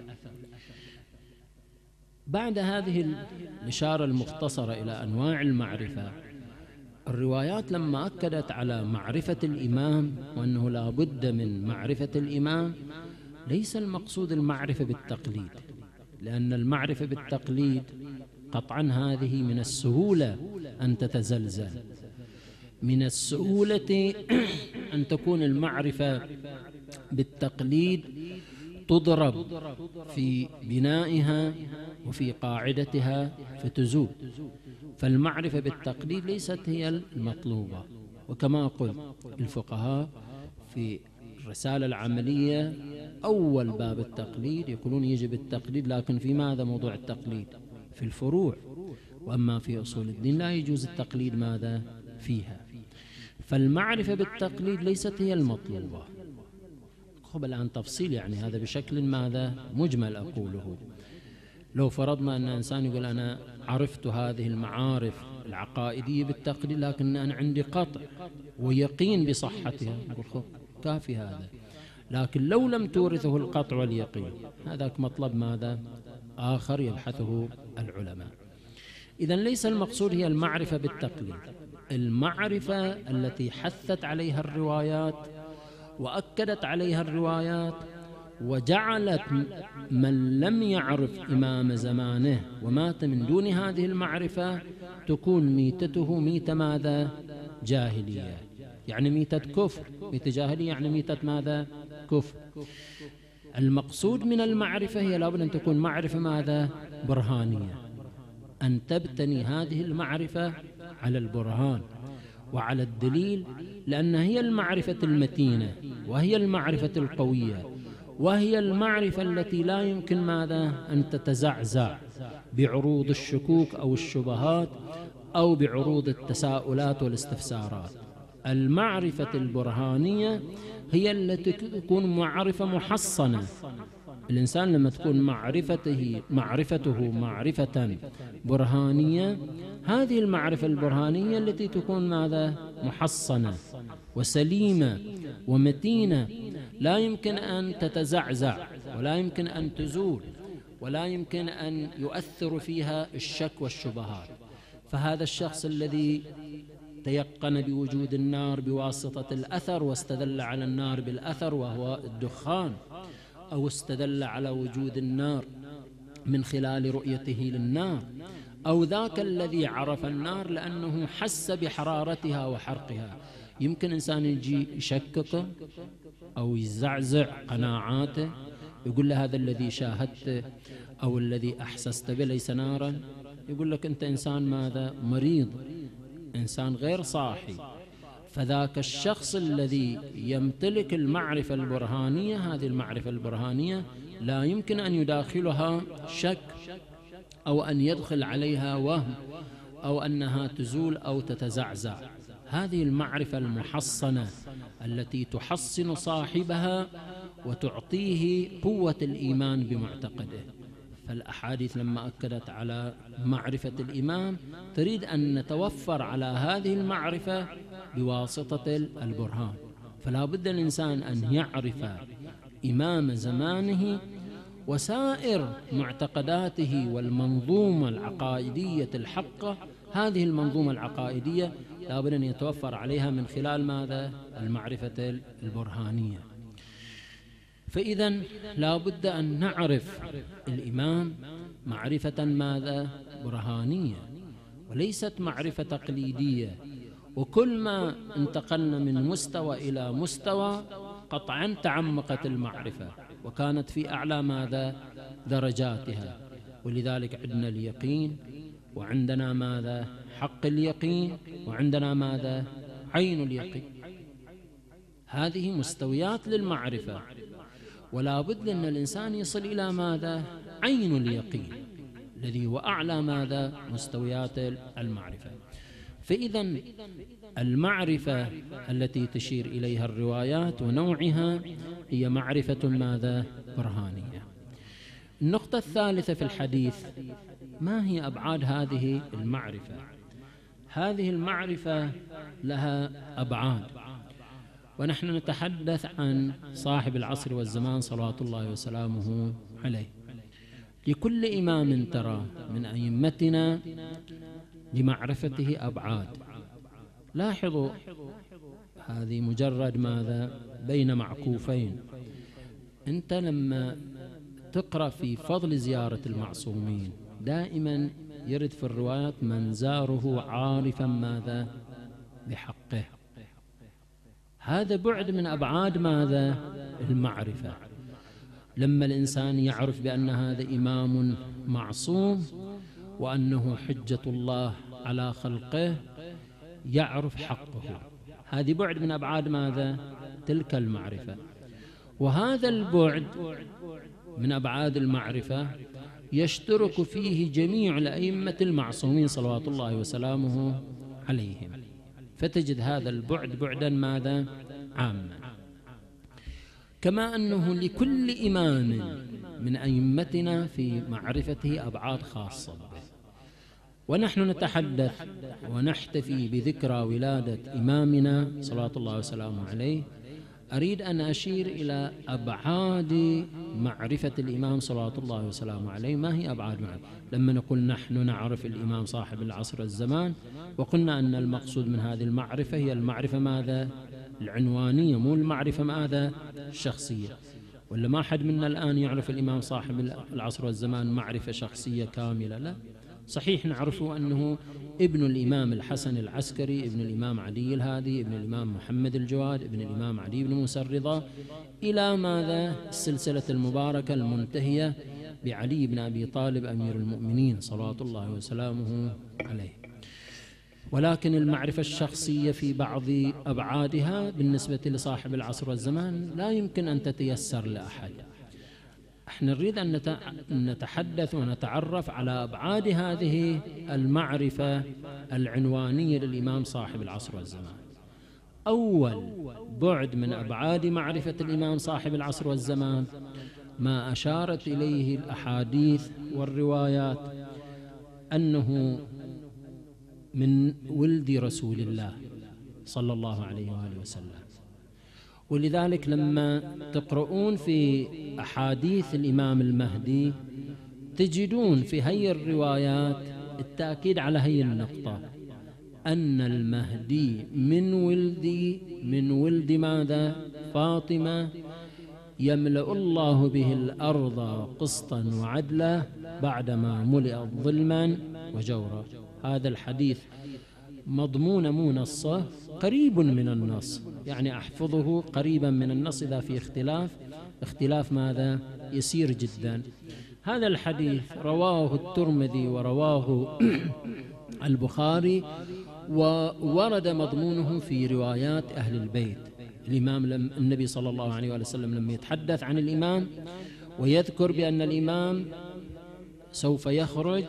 بعد هذه الإشارة المختصرة إلى أنواع المعرفة، الروايات لما أكدت على معرفة الإمام وأنه لا بد من معرفة الإمام، ليس المقصود المعرفة بالتقليد، لأن المعرفة بالتقليد قطعا هذه من السهولة أن تتزلزل، من السهولة أن تكون المعرفة بالتقليد تضرب في بنائها وفي قاعدتها فتزول. فالمعرفة بالتقليد ليست هي المطلوبة. وكما قلت الفقهاء في الرسالة العملية أول باب التقليد يقولون يجب التقليد، لكن في ماذا موضوع التقليد؟ في الفروع، وأما في أصول الدين لا يجوز التقليد ماذا فيها. فالمعرفة بالتقليد ليست هي المطلوبة. خب الآن تفصيل، يعني هذا بشكل ماذا مجمل أقوله. لو فرضنا أن إنسان يقول أنا عرفت هذه المعارف العقائدية بالتقليد، لكن أنا عندي قطع ويقين بصحتها، نقول خب كافي هذا. لكن لو لم تورثه القطع واليقين، هذاك مطلب ماذا آخر يبحثه العلماء. إذن ليس المقصود هي المعرفة بالتقليد، المعرفة التي حثت عليها الروايات وأكدت عليها الروايات وجعلت من لم يعرف إمام زمانه ومات من دون هذه المعرفة تكون ميتته ميتة ماذا؟ جاهلية، يعني ميتة كفر. ميتة جاهلية يعني ميتة ماذا؟ كفر. المقصود من المعرفة هي لابد أن تكون معرفة ماذا؟ برهانية، أن تبتني هذه المعرفة على البرهان وعلى الدليل، لأن هي المعرفة المتينة وهي المعرفة القوية وهي المعرفة التي لا يمكن ماذا أن تتزعزع بعروض الشكوك أو الشبهات أو بعروض التساؤلات والاستفسارات. المعرفة البرهانية هي التي تكون معرفة محصنة. الإنسان لما تكون معرفته معرفته معرفة برهانية، هذه المعرفة البرهانية التي تكون ماذا؟ محصنة وسليمة ومتينة، لا يمكن أن تتزعزع ولا يمكن أن تزول ولا يمكن أن يؤثر فيها الشك والشبهات. فهذا الشخص الذي تيقن بوجود النار بواسطة الأثر واستدل على النار بالأثر وهو الدخان، أو استدل على وجود النار من خلال رؤيته للنار، أو ذاك الذي عرف النار لأنه حس بحرارتها وحرقها. يمكن إنسان يجي يشكك أو يزعزع قناعاته، يقول له هذا الذي شاهدته أو الذي أحسست به ليس نارا، يقول لك أنت إنسان ماذا؟ مريض، إنسان غير صاحي. فذاك الشخص الذي يمتلك المعرفة البرهانية، هذه المعرفة البرهانية لا يمكن أن يداخلها شك أو أن يدخل عليها وهم أو أنها تزول أو تتزعزع. هذه المعرفة المحصنة التي تحصن صاحبها وتعطيه قوة الإيمان بمعتقده. فالأحاديث لما أكدت على معرفة الإمام تريد أن نتوفر على هذه المعرفة بواسطة البرهان. فلا بد الإنسان أن يعرف إمام زمانه وسائر معتقداته والمنظومة العقائدية الحقة. هذه المنظومة العقائدية لا بد أن يتوفر عليها من خلال ماذا؟ المعرفة البرهانية. فإذا لا بد أن نعرف الإمام معرفة ماذا؟ برهانية، وليست معرفة تقليدية. وكل ما انتقلنا من مستوى إلى مستوى قطعا تعمقت المعرفة وكانت في أعلى ماذا؟ درجاتها. ولذلك عندنا اليقين، وعندنا ماذا؟ حق اليقين، وعندنا ماذا؟ عين اليقين. هذه مستويات للمعرفة، ولا بد أن الإنسان يصل إلى ماذا؟ عين اليقين الذي هو أعلى ماذا؟ مستويات المعرفة. فإذا المعرفة التي تشير إليها الروايات ونوعها هي معرفة ماذا؟ برهانية. النقطة الثالثة في الحديث ما هي أبعاد هذه المعرفة؟ هذه المعرفة لها أبعاد، ونحن نتحدث عن صاحب العصر والزمان صلوات الله وسلامه عليه. لكل إمام ترى من أئمتنا لمعرفته أبعاد. لاحظوا هذه مجرد ماذا؟ بين معكوفين. أنت لما تقرأ في فضل زيارة المعصومين دائما يرد في الروايات من زاره عارفا ماذا؟ بحقه. هذا بعد من أبعاد ماذا؟ المعرفة. لما الإنسان يعرف بأن هذا إمام معصوم وأنه حجة الله على خلقه يعرف حقه، هذه بعد من أبعاد ماذا؟ تلك المعرفة. وهذا البعد من أبعاد المعرفة يشترك فيه جميع الأئمة المعصومين صلوات الله وسلامه عليهم، فتجد هذا البعد بعدا ماذا؟ عاما. كما أنه لكل إمام من أئمتنا في معرفته أبعاد خاصة به. ونحن نتحدث ونحتفي بذكرى ولادة إمامنا صلوات الله وسلامه عليه، أريد أن أشير إلى أبعاد معرفة الإمام صلوات الله وسلامه عليه. ما هي أبعاد معرفة؟ لما نقول نحن نعرف الإمام صاحب العصر والزمان، وقلنا أن المقصود من هذه المعرفة هي المعرفة ماذا؟ العنوانية، مو المعرفة ماذا؟ الشخصية. ولا ما حد منا الآن يعرف الإمام صاحب العصر والزمان معرفة شخصية كاملة، لا. صحيح نعرفه أنه ابن الإمام الحسن العسكري، ابن الإمام علي الهادي، ابن الإمام محمد الجواد، ابن الإمام علي بن موسى الرضا، إلى ماذا؟ السلسلة المباركة المنتهية بعلي بن أبي طالب أمير المؤمنين صلوات الله وسلامه عليه. ولكن المعرفة الشخصية في بعض أبعادها بالنسبة لصاحب العصر والزمان لا يمكن أن تتيسر لأحد. احنا نريد أن نتحدث ونتعرف على أبعاد هذه المعرفة العنوانية للإمام صاحب العصر والزمان. أول بعد من أبعاد معرفة الإمام صاحب العصر والزمان ما أشارت إليه الأحاديث والروايات، أنه من ولد رسول الله صلى الله عليه وآله وسلم. ولذلك لما تقرؤون في أحاديث الإمام المهدي تجدون في هي الروايات التأكيد على هي النقطة، أن المهدي من ولد من ولد ماذا؟ فاطمة، يملأ الله به الأرض قسطا وعدلا بعدما ملئت ظلما وجورا. هذا الحديث مضمون مو نصه قريب من النص، يعني أحفظه قريبا من النص إذا في اختلاف اختلاف ماذا؟ يسير جدا. هذا الحديث رواه الترمذي ورواه البخاري، وورد مضمونه في روايات أهل البيت. الإمام لم النبي صلى الله عليه وسلم لما يتحدث عن الإمام ويذكر بأن الإمام سوف يخرج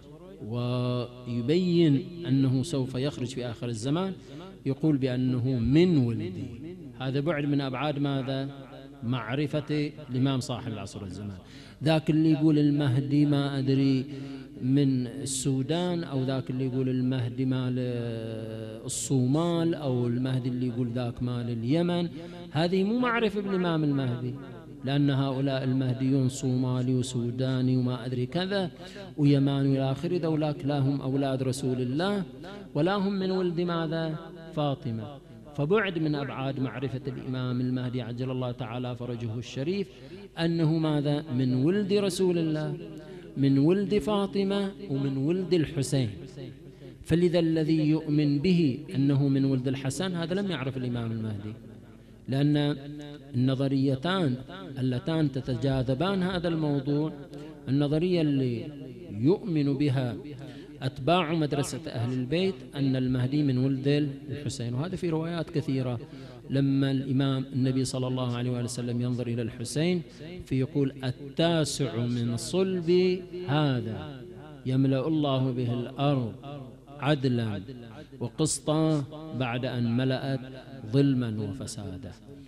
ويبين أنه سوف يخرج في آخر الزمان، يقول بأنه من ولدي. هذا بعد من أبعاد ماذا؟ معرفة الإمام صاحب العصر والزمان. ذاك اللي يقول المهدي ما أدري من السودان، أو ذاك اللي يقول المهدي مال الصومال، أو المهدي اللي يقول ذاك مال اليمن، هذه مو معرفة بالإمام المهدي، لأن هؤلاء المهديون صومالي وسوداني وما أدري كذا ويماني إلى آخره، ذولاك لا هم أولاد رسول الله ولا هم من ولد ماذا؟ فاطمة. فبعد من أبعاد معرفة الإمام المهدي عجل الله تعالى فرجه الشريف أنه ماذا؟ من ولد رسول الله، من ولد فاطمة، ومن ولد الحسين. فلذا الذي يؤمن به أنه من ولد الحسن هذا لم يعرف الإمام المهدي، لأن النظريتان اللتان تتجاذبان هذا الموضوع، النظرية اللي يؤمن بها أتباع مدرسة أهل البيت أن المهدي من ولد الحسين، وهذا في روايات كثيرة. لما الإمام النبي صلى الله عليه وسلم ينظر إلى الحسين فيقول التاسع من صلب هذا يملأ الله به الأرض عدلا وقسطا بعد أن ملأت ظلما وفسادا.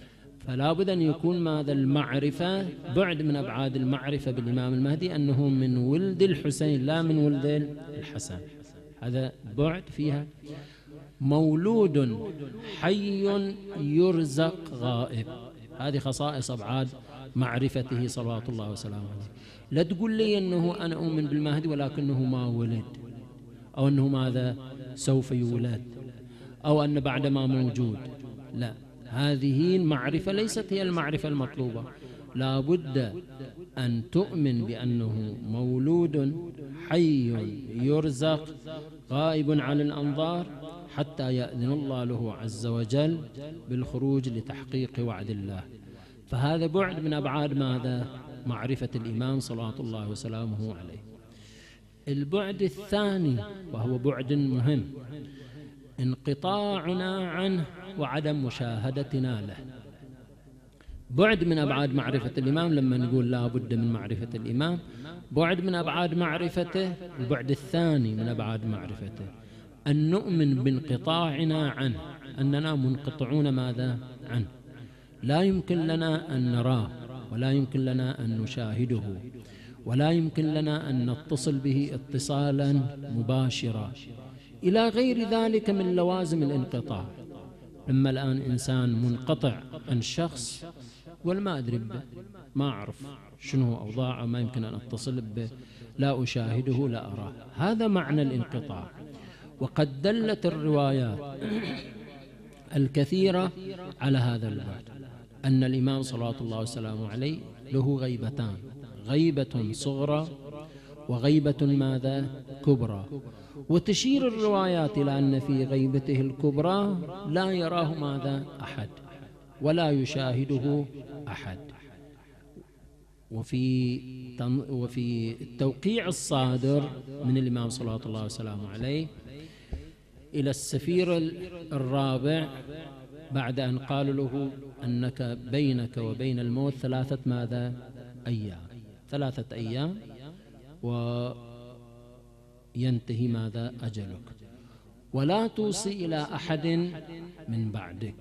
فلا بد أن يكون ماذا المعرفة بعد من أبعاد المعرفة بالإمام المهدي أنه من ولد الحسين لا من ولد الحسن، هذا بعد فيها. مولود حي يرزق غائب، هذه خصائص أبعاد معرفته صلوات الله وسلامه عليه. لا تقول لي أنه أنا أؤمن بالمهدي ولكنه ما ولد، أو أنه ماذا سوف يولد، أو أن بعد ما موجود، لا، هذه المعرفة ليست هي المعرفة المطلوبة. لا بد أن تؤمن بأنه مولود حي يرزق غائب عن الأنظار حتى يأذن الله له عز وجل بالخروج لتحقيق وعد الله. فهذا بعد من أبعاد ماذا؟ معرفة الإمام صلوات الله وسلامه عليه. البعد الثاني وهو بعد مهم، انقطاعنا عنه وعدم مشاهدتنا له. بعد من أبعاد معرفة الإمام، لما نقول لا بد من معرفة الإمام، بعد من أبعاد معرفته. البعد الثاني من أبعاد معرفته أن نؤمن بانقطاعنا عنه، أننا منقطعون ماذا عنه، لا يمكن لنا أن نراه، ولا يمكن لنا أن نشاهده، ولا يمكن لنا أن نتصل به اتصالا مباشرا، إلى غير ذلك من لوازم الانقطاع. لما الآن إنسان منقطع عن شخص ولا أدري به، ما أعرف شنو أوضاعه، ما يمكن أن أتصل به، لا أشاهده، لا أراه، هذا معنى الانقطاع. وقد دلت الروايات الكثيرة على هذا البعد، أن الإمام صلوات الله وسلامه عليه له غيبتان، غيبة صغرى وغيبة ماذا كبرى. وتشير الروايات إلى أن في غيبته الكبرى لا يراه ماذا أحد ولا يشاهده أحد. وفي وفي التوقيع الصادر من الإمام صلوات الله وسلامه عليه إلى السفير الرابع بعد أن قال له أنك بينك وبين الموت ثلاثة ماذا أيام، ثلاثة أيام وينتهي ماذا أجلك، ولا توصي إلى أحد من بعدك،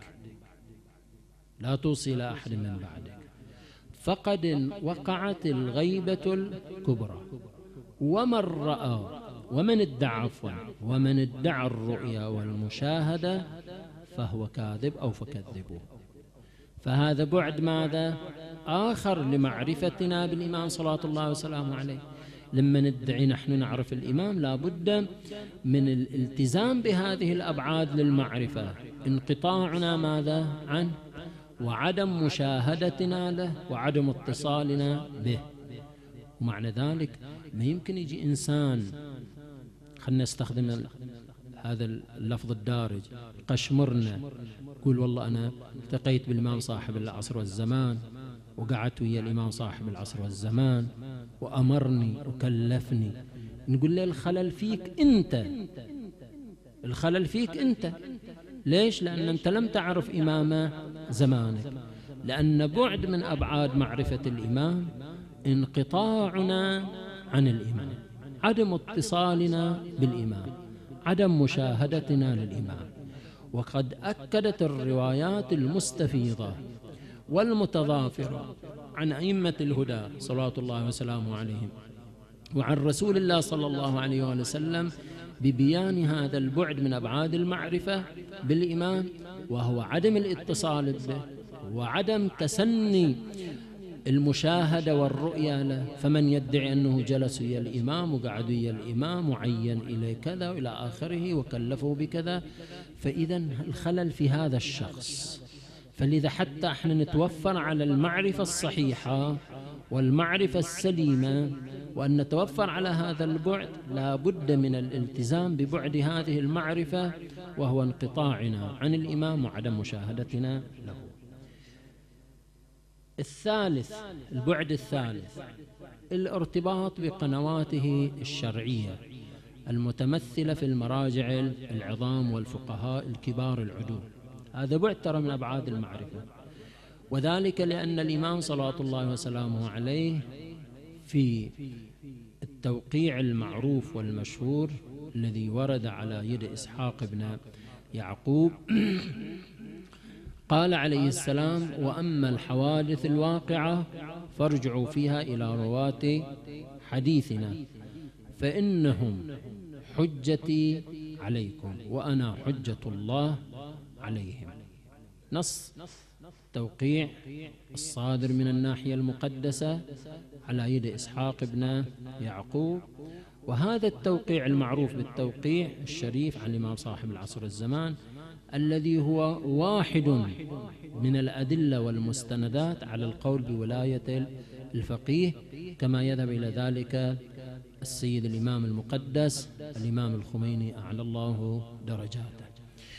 لا توصي إلى أحد من بعدك. فقد وقعت الغيبة الكبرى، ومن رأى ومن ادعى عفوا ومن ادعى الرؤيا والمشاهدة فهو كاذب أو فكذبوه. فهذا بعد ماذا آخر لمعرفتنا بالإمام صلوات الله وسلامه عليه. لما ندعي نحن نعرف الإمام لا بد من الالتزام بهذه الأبعاد للمعرفة، انقطاعنا ماذا عنه، وعدم مشاهدتنا له، وعدم اتصالنا به. ومعنى ذلك ما يمكن يجي إنسان، خلنا نستخدم هذا اللفظ الدارج، قشمرنا، يقول والله أنا التقيت بالإمام صاحب العصر والزمان، وقعدت ويا الإمام صاحب العصر والزمان، وأمرني وكلفني. نقول له الخلل فيك أنت، الخلل فيك أنت. ليش؟ لأن أنت لم تعرف إمام زمانك. لأن بعد من أبعاد معرفة الإمام انقطاعنا عن الإمام، عدم اتصالنا بالإمام، عدم مشاهدتنا للإمام. وقد أكدت الروايات المستفيضة والمتضافرة عن أئمة الهدى صلوات الله وسلامه عليهم وعن رسول الله صلى الله عليه وسلم ببيان هذا البعد من أبعاد المعرفة بالإمام، وهو عدم الاتصال به وعدم تسني المشاهدة والرؤية له. فمن يدعي أنه جلس ويا الإمام وقعد ويا الإمام وعين إليه كذا وإلى آخره وكلفه بكذا، فإذا الخلل في هذا الشخص. فلذا حتى احنا نتوفر على المعرفة الصحيحة والمعرفة السليمة، وأن نتوفر على هذا البعد، لا بد من الالتزام ببعد هذه المعرفة، وهو انقطاعنا عن الإمام وعدم مشاهدتنا له. الثالث، البعد الثالث، الارتباط بقنواته الشرعية المتمثلة في المراجع العظام والفقهاء الكبار العدول. هذا بعد ترى من أبعاد المعرفة، وذلك لأن الإمام صلوات الله وسلامه عليه في التوقيع المعروف والمشهور الذي ورد على يد إسحاق بن يعقوب قال عليه السلام: وأما الحوادث الواقعة فارجعوا فيها إلى رواة حديثنا فإنهم حجتي عليكم وأنا حجة الله عليهم. نص توقيع الصادر من الناحية المقدسة على يد إسحاق بن يعقوب، وهذا التوقيع المعروف بالتوقيع الشريف عن الإمام صاحب العصر والزمان الذي هو واحد من الأدلة والمستندات على القول بولاية الفقيه، كما يذهب إلى ذلك السيد الإمام المقدس الإمام الخميني أعلى الله درجاته.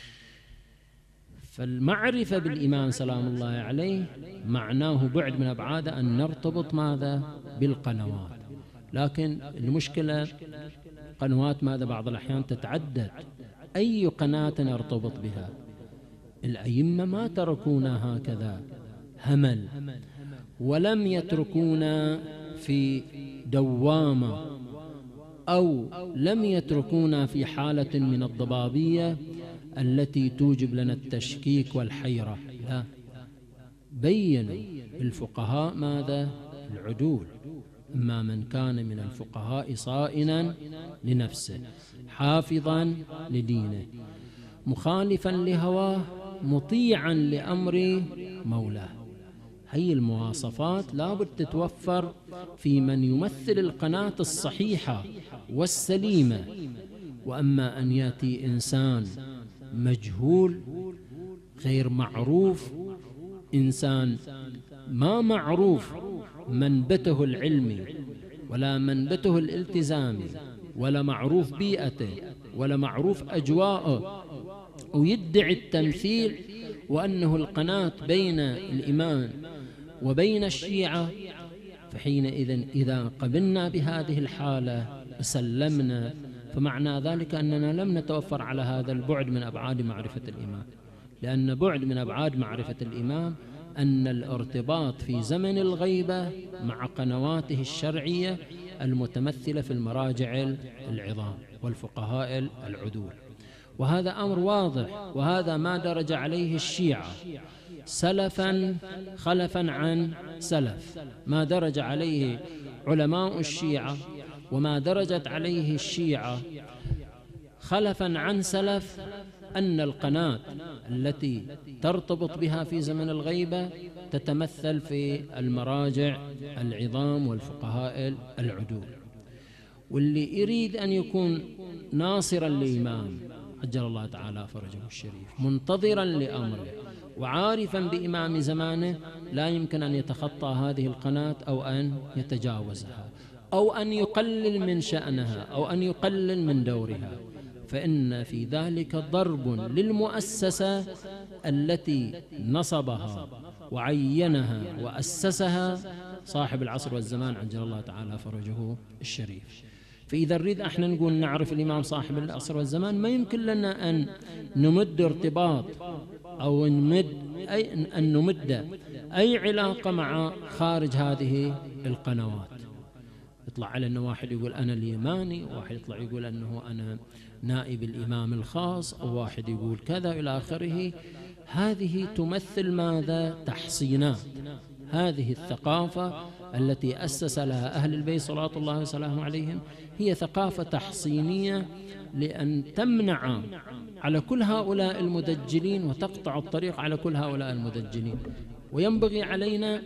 فالمعرفة بالإمام سلام الله عليه معناه بعد من أبعاد أن نرتبط ماذا بالقنوات، لكن المشكلة قنوات ماذا بعض الأحيان تتعدد، أي قناة نرتبط بها؟ الأئمة ما تركونا هكذا همل، ولم يتركونا في دوامة، أو لم يتركونا في حالة من الضبابية التي توجب لنا التشكيك والحيرة، لا، بينوا الفقهاء ماذا؟ العدول. أما من كان من الفقهاء صائنا لنفسه حافظا لدينه مخالفا لهواه مطيعا لأمر مولاه. هي المواصفات لابد تتوفر في من يمثل القناة الصحيحة والسليمة. وأما أن يأتي إنسان مجهول غير معروف، إنسان ما معروف منبته العلمي ولا منبته الالتزامي ولا معروف بيئته ولا معروف أجواءه، ويدعي التمثيل وأنه القناة بين الإمام وبين الشيعة، فحينئذ إذا قبلنا بهذه الحالة سلمنا، فمعنى ذلك أننا لم نتوفر على هذا البعد من أبعاد معرفة الإمام، لأن بعد من أبعاد معرفة الإمام أن الارتباط في زمن الغيبة مع قنواته الشرعية المتمثلة في المراجع العظام والفقهاء العدول. وهذا أمر واضح، وهذا ما درج عليه الشيعة سلفا خلفا عن سلف، ما درج عليه علماء الشيعة وما درجت عليه الشيعة خلفا عن سلف، أن القناة التي ترتبط بها في زمن الغيبة تتمثل في المراجع العظام والفقهاء العدول. واللي يريد أن يكون ناصرا للإمام عجل الله تعالى فرجه الشريف، منتظرا لأمره وعارفا بإمام زمانه، لا يمكن أن يتخطى هذه القناة أو أن يتجاوزها أو أن يقلل من شأنها أو أن يقلل من دورها، فإن في ذلك ضرب للمؤسسة التي نصبها وعينها وأسسها صاحب العصر والزمان عجل الله تعالى فرجه الشريف. فإذا نريد احنا نقول نعرف الإمام صاحب العصر والزمان، ما يمكن لنا أن نمد ارتباط أو نمد أي أن نمد أي علاقة مع خارج هذه القنوات. يطلع على أنه واحد يقول أنا اليماني، وواحد يطلع يقول أنه أنا نائب الإمام الخاص، أو واحد يقول كذا إلى آخره. هذه تمثل ماذا؟ تحصينات. هذه الثقافة التي أسس لها أهل البيت صلوات الله وسلامه عليهم هي ثقافة تحصينية لأن تمنع على كل هؤلاء المدجلين وتقطع الطريق على كل هؤلاء المدجلين. وينبغي علينا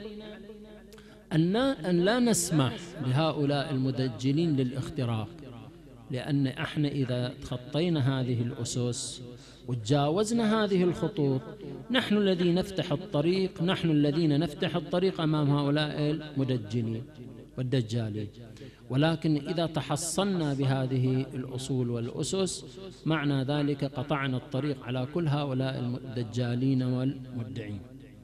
أن لا نسمح لهؤلاء المدجلين للاختراق، لأن احنا إذا تخطينا هذه الأسس وتجاوزنا هذه الخطوط نحن الذين نفتح الطريق، نحن الذين نفتح الطريق أمام هؤلاء المدجلين والدجالين. ولكن إذا تحصلنا بهذه الأصول والأسس معنى ذلك قطعنا الطريق على كل هؤلاء الدجالين والمدعين.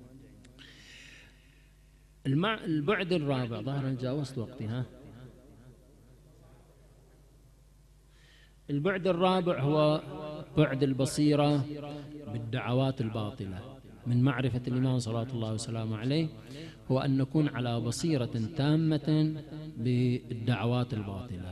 البعد الرابع، ظاهرا جاوزت وقتي ها البعد الرابع هو بعد البصيرة بالدعوات الباطلة. من معرفة الإمام صلى الله وسلامه عليه هو أن نكون على بصيرة تامة بالدعوات الباطلة.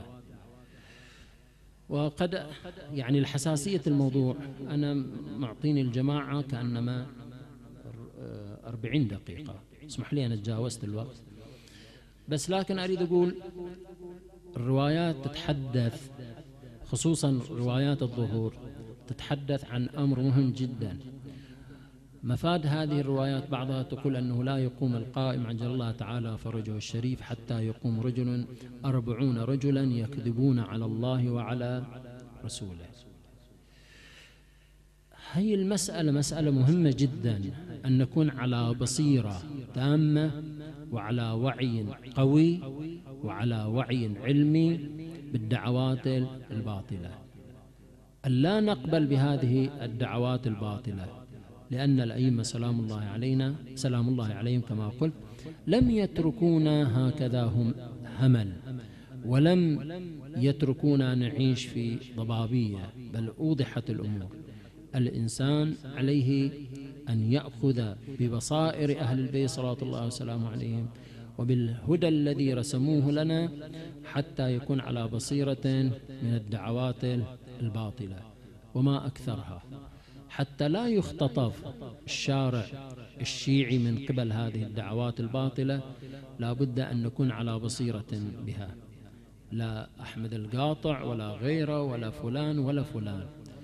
وقد يعني الحساسية الموضوع أنا معطيني الجماعة كأنما أربعين دقيقة، اسمح لي أنا تجاوزت الوقت، بس لكن أريد أقول الروايات تتحدث، خصوصا روايات الظهور، تتحدث عن أمر مهم جدا. مفاد هذه الروايات بعضها تقول أنه لا يقوم القائم عجل الله تعالى فرجه الشريف حتى يقوم رجل أربعون رجلا يكذبون على الله وعلى رسوله. هي المسألة مسألة مهمة جدا، أن نكون على بصيرة تامة وعلى وعي قوي وعلى وعي علمي بالدعوات الباطلة، أن لا نقبل بهذه الدعوات الباطلة، لأن الأئمة سلام الله علينا سلام الله عليهم كما قلت لم يتركونا هكذا هم همل، ولم يتركونا نعيش في ضبابية، بل أوضحت الأمور. الإنسان عليه أن يأخذ ببصائر أهل البيت صلوات الله وسلامه عليهم وبالهدى الذي رسموه لنا حتى يكون على بصيرة من الدعوات الباطلة وما أكثرها، حتى لا يختطف الشارع الشيعي من قبل هذه الدعوات الباطلة. لا بد أن نكون على بصيرة بها، لا أحمد القاطع ولا غيره ولا فلان ولا فلان.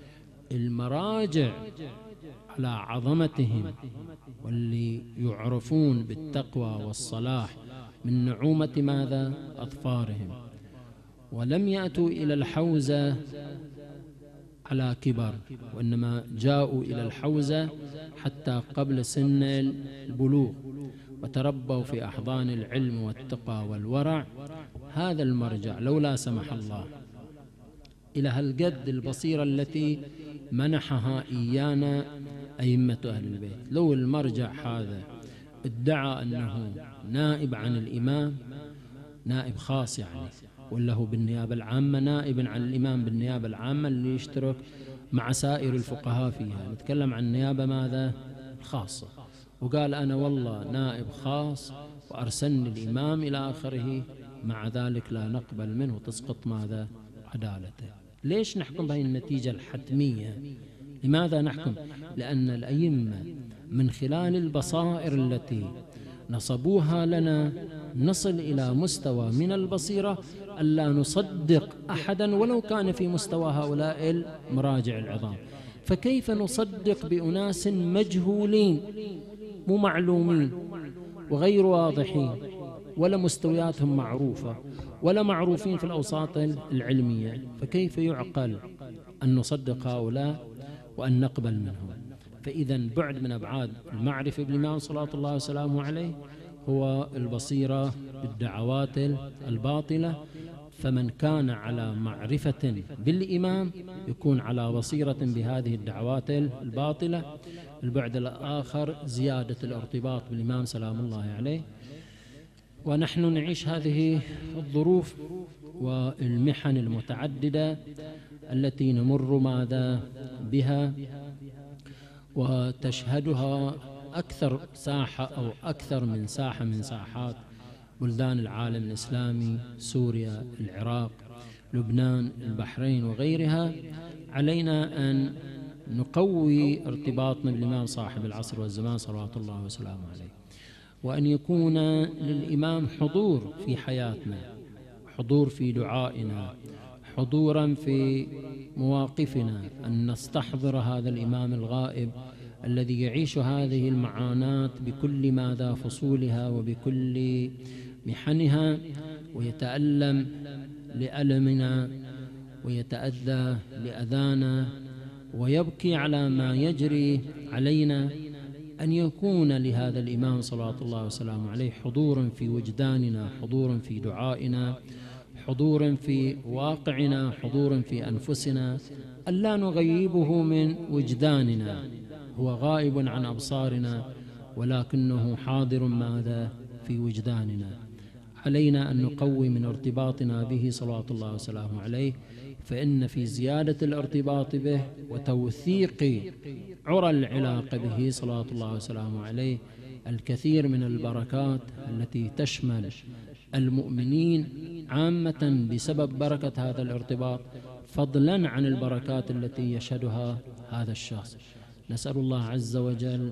المراجع على عظمتهم واللي يعرفون بالتقوى والصلاح من نعومة ماذا؟ أظفارهم، ولم يأتوا إلى الحوزة على كبر، وإنما جاءوا إلى الحوزة حتى قبل سن البلوغ، وتربوا في أحضان العلم والتقى والورع. هذا المرجع لولا سمح الله إلى هالقد البصيرة التي منحها إيانا أئمة أهل البيت، لو المرجع هذا ادعى أنه نائب عن الإمام، نائب خاص يعني، ولا هو بالنيابة العامة نائب عن الإمام بالنيابة العامة اللي يشترك مع سائر الفقهاء فيها، نتكلم عن النيابة ماذا؟ خاصة، وقال أنا والله نائب خاص وأرسلني الإمام إلى آخره، مع ذلك لا نقبل منه، تسقط ماذا؟ عدالته. ليش نحكم بهذه النتيجة الحتمية؟ لماذا نحكم؟ لأن الأئمة من خلال البصائر التي نصبوها لنا نصل إلى مستوى من البصيرة ألا نصدق أحدا ولو كان في مستوى هؤلاء المراجع العظام. فكيف نصدق بأناس مجهولين مو معلومين وغير واضحين ولا مستوياتهم معروفة ولا معروفين في الأوساط العلمية؟ فكيف يعقل أن نصدق هؤلاء وأن نقبل منهم؟ فإذا بعد من أبعاد المعرفة بالإمام صلى الله وسلامه عليه هو البصيرة بالدعوات الباطلة. فمن كان على معرفة بالإمام يكون على بصيرة بهذه الدعوات الباطلة. البعد الآخر زيادة الارتباط بالإمام سلام الله عليه. ونحن نعيش هذه الظروف والمحن المتعددة التي نمر ماذا بها وتشهدها أكثر ساحة أو أكثر من ساحة من ساحات بلدان العالم الإسلامي، سوريا، العراق، لبنان، البحرين وغيرها. علينا أن نقوي ارتباطنا بالإمام صاحب العصر والزمان صلوات الله وسلامه عليه، وأن يكون للإمام حضور في حياتنا، حضور في دعائنا، حضورا في مواقفنا، أن نستحضر هذا الإمام الغائب الذي يعيش هذه المعاناة بكل ماذا فصولها وبكل محنها، ويتألم لألمنا ويتأذى لأذانا ويبكي على ما يجري علينا. أن يكون لهذا الإمام صلوات الله وسلامه عليه حضور في وجداننا، حضور في دعائنا، حضور في واقعنا، حضور في أنفسنا، ألا نغيبه من وجداننا. هو غائب عن أبصارنا ولكنه حاضر ماذا في وجداننا. علينا أن نقوي من ارتباطنا به صلوات الله وسلامه عليه، فإن في زيادة الارتباط به وتوثيق عرى العلاقة به صلوات الله وسلامه عليه الكثير من البركات التي تشمل المؤمنين عامة بسبب بركة هذا الارتباط، فضلا عن البركات التي يشهدها هذا الشخص. نسأل الله عز وجل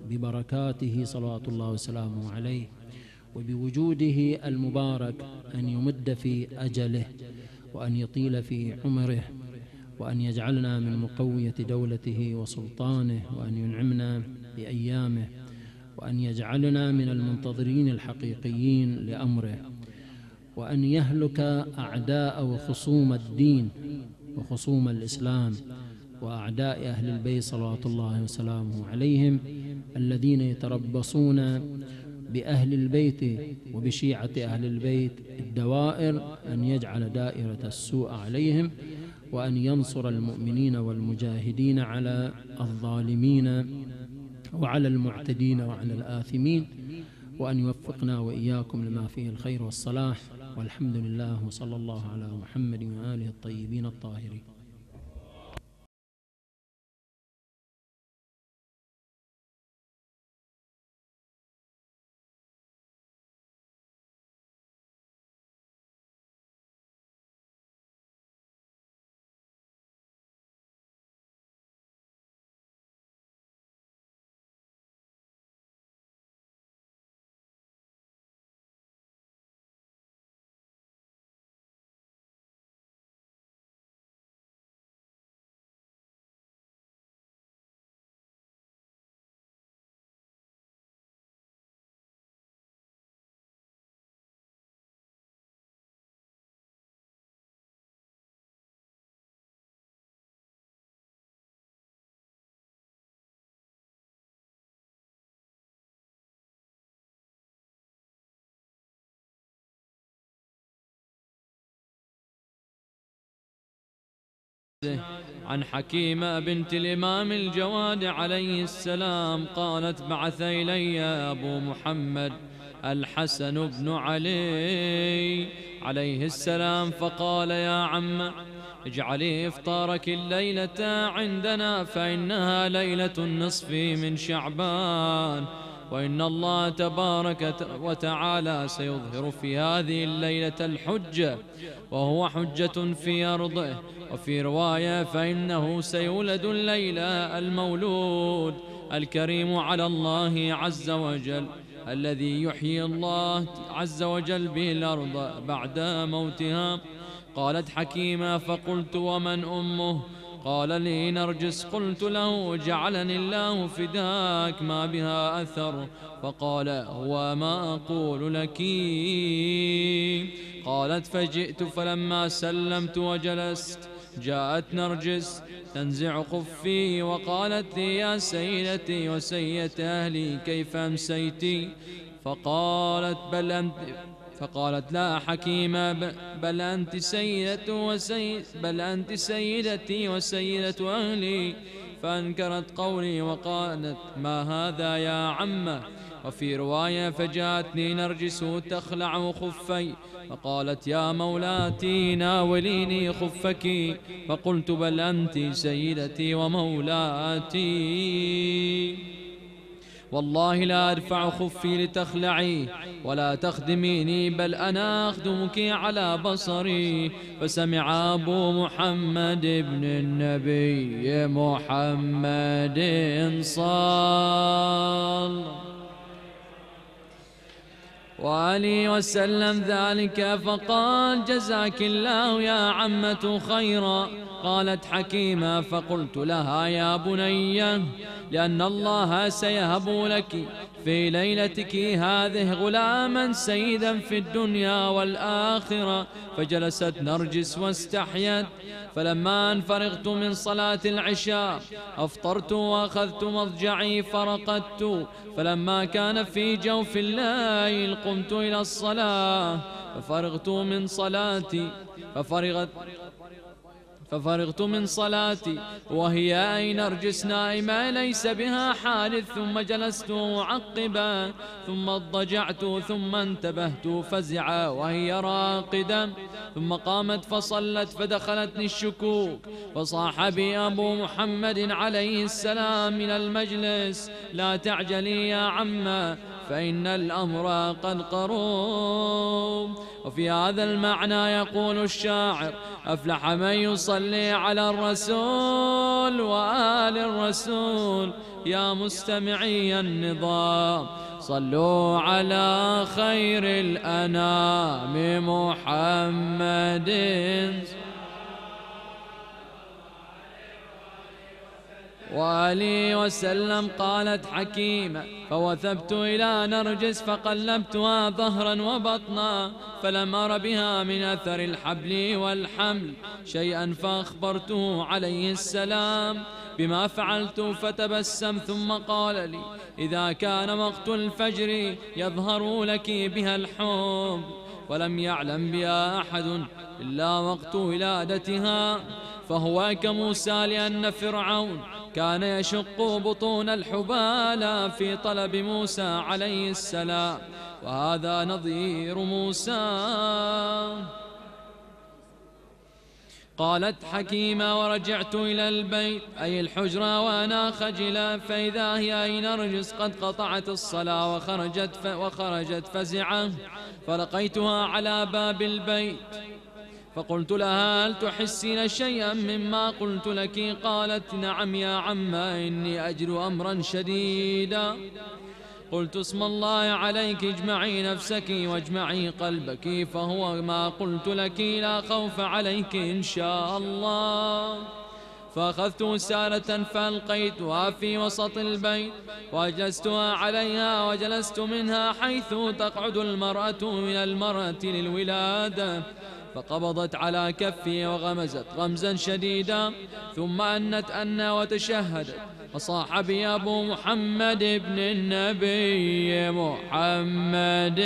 ببركاته صلوات الله وسلامه عليه وبوجوده المبارك أن يمد في أجله وأن يطيل في عمره وأن يجعلنا من مقوية دولته وسلطانه وأن ينعمنا بأيامه وأن يجعلنا من المنتظرين الحقيقيين لأمره وأن يهلك أعداء وخصوم الدين وخصوم الإسلام وأعداء أهل البيت صلوات الله وسلامه عليهم الذين يتربصون بأهل البيت وبشيعة أهل البيت الدوائر، أن يجعل دائرة السوء عليهم وأن ينصر المؤمنين والمجاهدين على الظالمين وعلى المعتدين وعلى الآثمين، وأن يوفقنا وإياكم لما فيه الخير والصلاح، والحمد لله وصلى الله على محمد وآله الطيبين الطاهرين. عن حكيمة بنت الإمام الجواد عليه السلام قالت: بعث إلي أبو محمد الحسن بن علي عليه السلام فقال: يا عم، اجعلي إفطارك الليلة عندنا فإنها ليلة النصف من شعبان، وإن الله تبارك وتعالى سيظهر في هذه الليلة الحجة، وهو حجة في أرضه. وفي رواية: فإنه سيولد الليلة المولود الكريم على الله عز وجل، الذي يحيي الله عز وجل به الأرض بعد موتها. قالت حكيمة: فقلت: ومن أمه؟ قال لي: نرجس. قلت له: جعلني الله فداك، ما بها أثر؟ فقال: هو ما أقول لك. قالت: فجئت فلما سلمت وجلست جاءت نرجس تنزع خفي وقالت لي: يا سيدتي وسيدة أهلي، كيف أمسيت؟ فقالت: بل أنت فقالت: لا حكيمة، بل أنت سيدة وسيد بل أنت سيدتي وسيدة أهلي. فأنكرت قولي وقالت: ما هذا يا عمة؟ وفي رواية: فجاءتني نرجس تخلع خفي فقالت: يا مولاتي ناوليني خفك. فقلت: بل أنت سيدتي ومولاتي، والله لا أرفع خفي لتخلعي ولا تخدميني، بل أنا أخدمك على بصري. فسمع أبو محمد بن النبي محمد صلى وآله وسلم ذلك، فقال: جزاك الله يا عمة خيرا. قالت حكيمة: فقلت لها: يا بني، لأن الله سيهب لك في ليلتك هذه غلاما سيدا في الدنيا والآخرة. فجلست نرجس واستحيت. فلما أن فرغت من صلاة العشاء أفطرت وأخذت مضجعي فرقدت. فلما كان في جوف الليل قمت إلى الصلاة ففرغت من صلاتي ففرغت ففرغت من صلاتي وهي أي نرجس نائمة ليس بها حادث. ثم جلست معقبا، ثم اضطجعت، ثم انتبهت فزعا وهي راقدة. ثم قامت فصلت، فدخلتني الشكوك، فصاح بي أبو محمد عليه السلام من المجلس: لا تعجلي يا عمّا، فإن الأمر قد قروب. وفي هذا المعنى يقول الشاعر: أفلح من يصلي على الرسول وآل الرسول، يا مستمعي النظام صلوا على خير الأنام محمد. وآله وسلم. قالت حكيمة فوثبت إلى نرجس فقلبتها ظهرا وبطنا فلم أر بها من أثر الحبل والحمل شيئا فأخبرته عليه السلام بما فعلت فتبسم ثم قال لي إذا كان وقت الفجر يظهر لك بها الحب ولم يعلم بها أحد إلا وقت ولادتها فهو كموسى لأن فرعون كان يشق بطون الحبالى في طلب موسى عليه السلام وهذا نظير موسى. قالت حكيمة ورجعت إلى البيت أي الحجرة وأنا خجلة فإذا هي أي نرجس قد قطعت الصلاة وخرجت, ف وخرجت فزعة فلقيتها على باب البيت فقلت لها هل تحسين شيئا مما قلت لك؟ قالت نعم يا عمّا إني أجد أمرا شديدا. قلت اسم الله عليك اجمعي نفسك واجمعي قلبك فهو ما قلت لك لا خوف عليك إن شاء الله. فأخذت وسالة فألقيتها في وسط البيت وأجلستها عليها وجلست منها حيث تقعد المرأة من المرأة للولادة فقبضت على كفي وغمزت غمزا شديدا ثم أنت أنا وتشهدت فصاح بي أبو محمد بن النبي محمد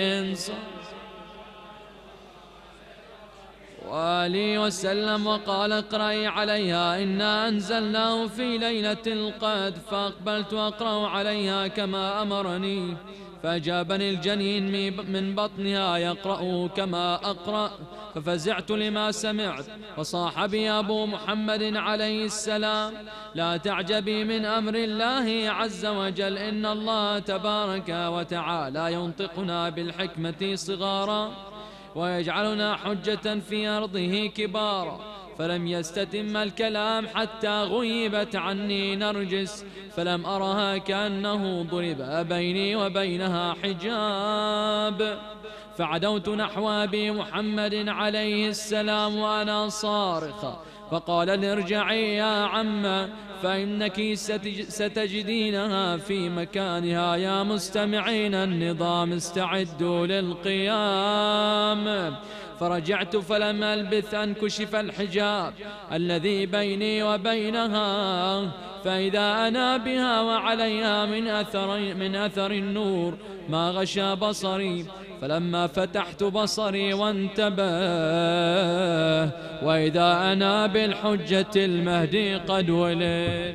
وآله وسلم وقال اقرأي عليها إنا أنزلناه في ليلة القدر فأقبلت أقرأ عليها كما أمرني فأجابني الجنين من بطنها يقرأ كما أقرأ ففزعت لما سمعت فصاح بي أبو محمد عليه السلام لا تعجبي من أمر الله عز وجل إن الله تبارك وتعالى ينطقنا بالحكمة صغارا ويجعلنا حجة في أرضه كبارا. فلم يستتم الكلام حتى غيبت عني نرجس فلم أرها كأنه ضرب بيني وبينها حجاب فعدوت نحو أبي محمد عليه السلام وأنا صارخة فقال لي ارجعي يا عمّا فإنك ستجدينها في مكانها يا مستمعين النظام استعدوا للقيام. فرجعت فلم ألبث أن كشف الحجاب الذي بيني وبينها فإذا أنا بها وعليها من أثر, من أثر النور ما غشى بصري فلما فتحت بصري وانتبه وإذا أنا بالحجة المهدي قد ولد.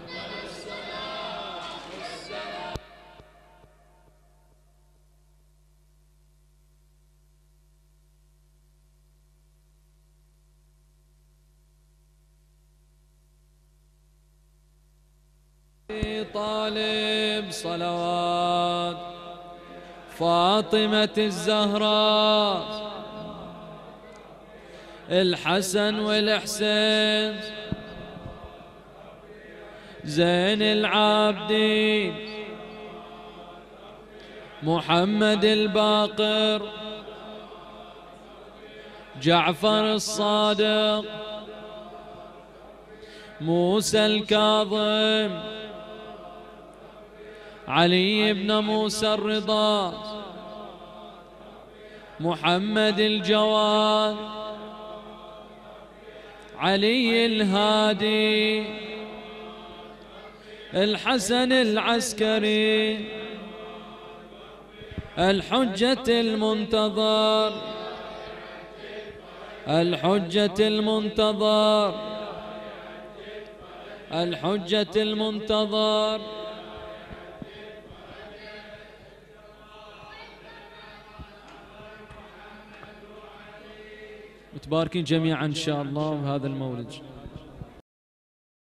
طالب صلوات فاطمة الزهراء الحسن والحسين زين العابدين محمد الباقر جعفر الصادق موسى الكاظم علي بن موسى الرضا محمد الجواد علي الهادي الحسن العسكري الحجة المنتظر الحجة المنتظر الحجة المنتظر. متباركين جميعا إن شاء الله بهذا المولد.